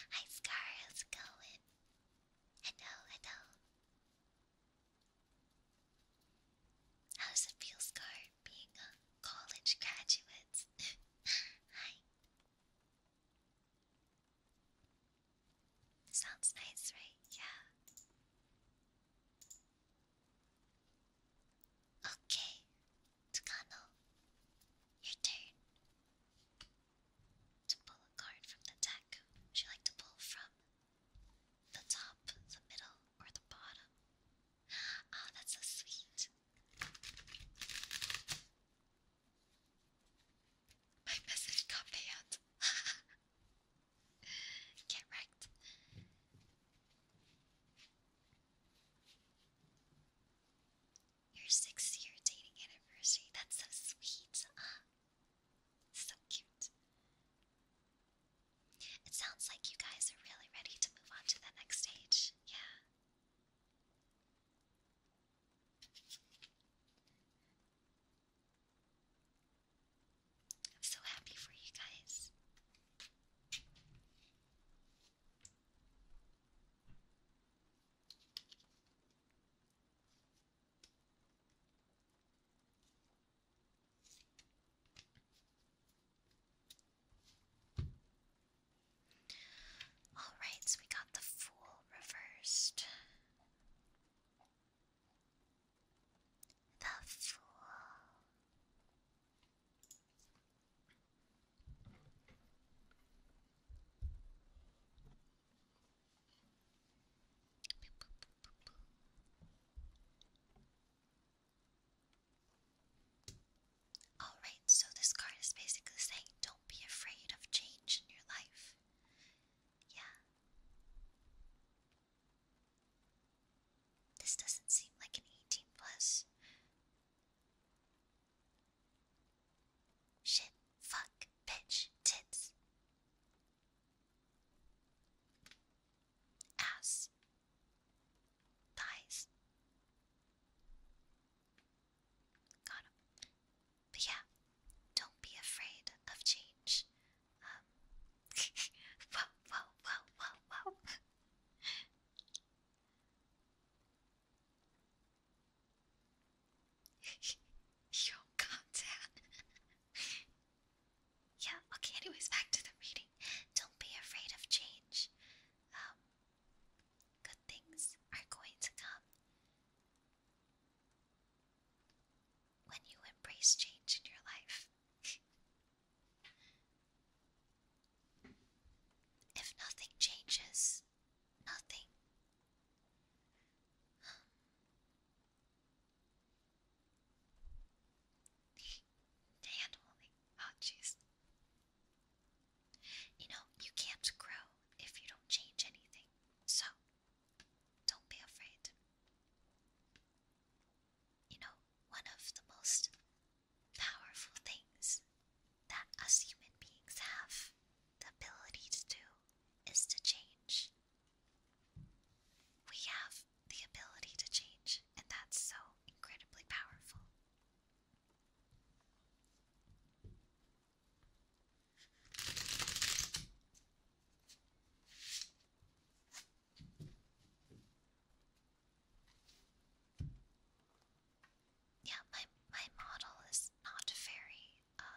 Hi Scar, how's it going? Hello, hello. How does it feel, Scar, being a college graduate? Hi. Sounds nice, right? Yeah. Okay, Tukano, your turn to pull a card from the deck. Would you like to pull from the top, the middle, or the bottom? Oh, that's so sweet. My message got banned. Get wrecked. Your 6-year dating anniversary. That's so sweet. So cute. It sounds like you guys are really ready to move on to the next stage. Yeah. I'm so happy for you guys. Alright, so we got the Fool reversed. The Fool. Alright, so this card is basically saying don't be afraid of change in your life. Yeah. This doesn't seem like an 18 plus. Shit, fuck, bitch, tits. Ass. Thighs. Got him. But yeah, don't be afraid of change. Whoa, whoa, whoa, whoa, whoa. Yo, calm down. Yeah, okay, anyways, back to the reading. Don't be afraid of change. Good things are going to come when you embrace change in your life. If nothing changes, nothing. Hand holding. Oh, jeez. You know, you can't grow if you don't change anything. So, don't be afraid. You know, one of the most powerful things that us human beings have the ability to do is to change. We have the ability to change, and that's so incredibly powerful. Yeah, my model is not very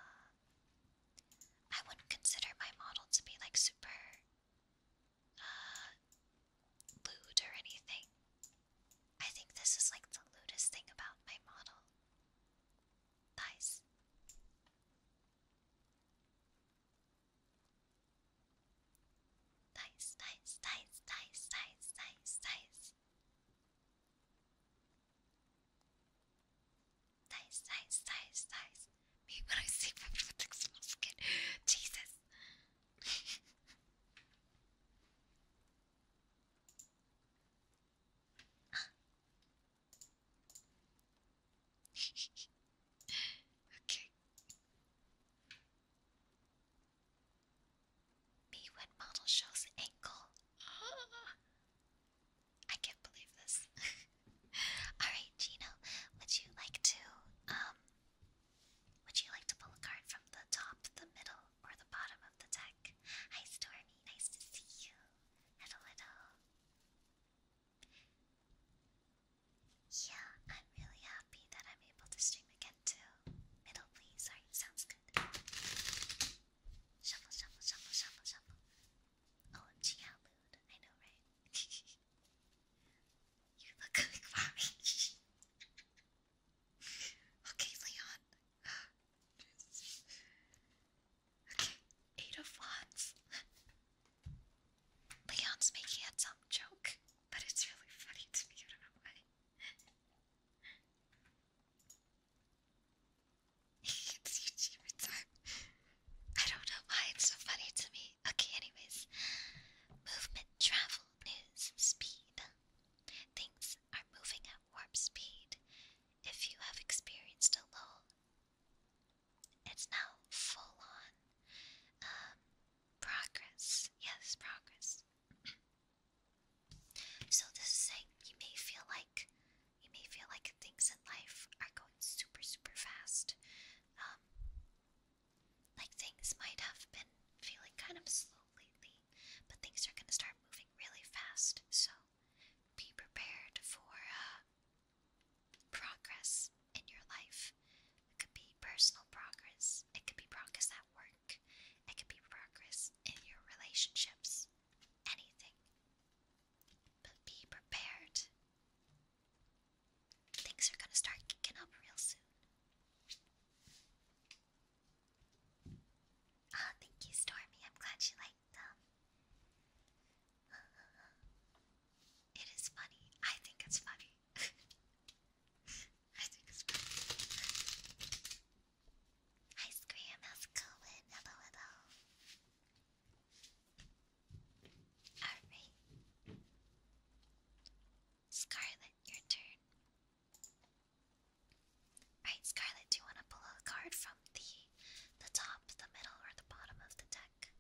I wouldn't consider my model to be like super uh lewd or anything. I think this is like the lewdest thing about my model. Nice. Nice, nice, nice, nice, nice, nice, nice. Nice, nice, nice, nice. Me when I see women with exposed skin. Jesus. Okay. Me when model shows ankle. I can't believe this. Alright, Gino, would you like to sounds making a dumb joke, but it's really funny to me. I don't know why. It's YouTuber time. I don't know why it's so funny to me. Okay, anyways. Movement, travel, news, speed. Things are moving at warp speed. If you have experienced a lull, it's now full on progress. Yes, progress. So this is saying you may feel like things in life are going super super fast. Um, like things might have been feeling kind of slow lately, but things are gonna start moving really fast. So be prepared for progress in your life. It could be personal progress. It could be progress at work. It could be progress in your relationships. Anything. But be prepared. Things are gonna start kicking up real soon. Ah, thank you, Stormy. I'm glad you liked them. It is funny. I think it's funny. I think it's funny. Hi, Scram. How's it going? Hello, hello. Alright. Scarlet, your turn. Right, Scarlet, do you want to pull a card from the top, the middle, or the bottom of the deck?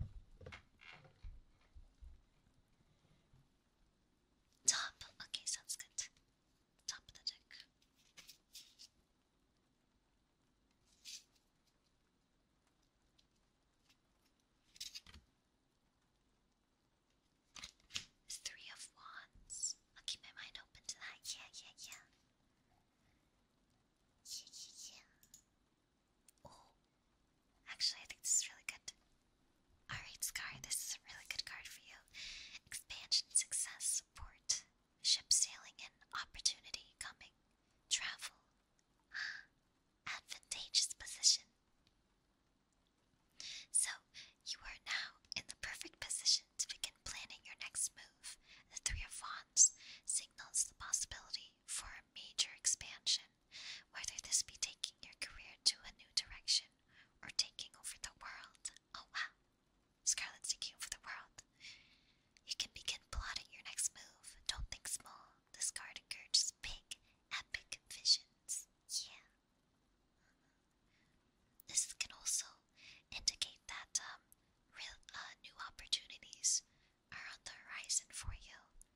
Top. Okay, sounds good. Top of the deck. Three of Wands. I'll keep my mind open to that. Yeah, yeah, yeah. Yeah, yeah, yeah. Oh, actually, I think this is really good. Alright, Scar, this is a really good card for you. Expansion, success, support, ship sailing, and opportunity coming. Travel. Advantageous position. So, you are now in the perfect position to begin planning your next move. The Three of Wands signals the possibility for a major expansion, whether this be taking your career to a new direction or taking over the world. Oh wow, Scarlet's taking over the world. You can begin plotting your next move. Don't think small. This card encourages big, epic visions. Yeah. This can also indicate that real new opportunities are on the horizon for you.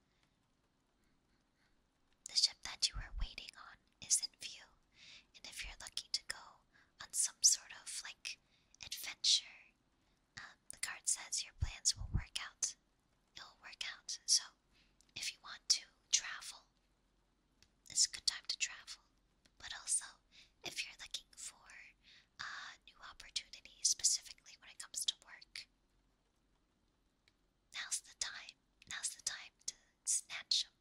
The ship that you are waiting on is in view, and if you're looking to go on some sort of like adventure, the card says your plans will work out. It will work out. So, if you want to travel, it's a good time to travel. But also, if you're looking for new opportunities, specifically when it comes to work, now's the time. Now's the time to snatch them.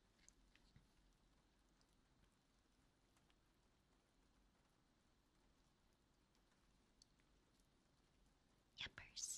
Yuppers.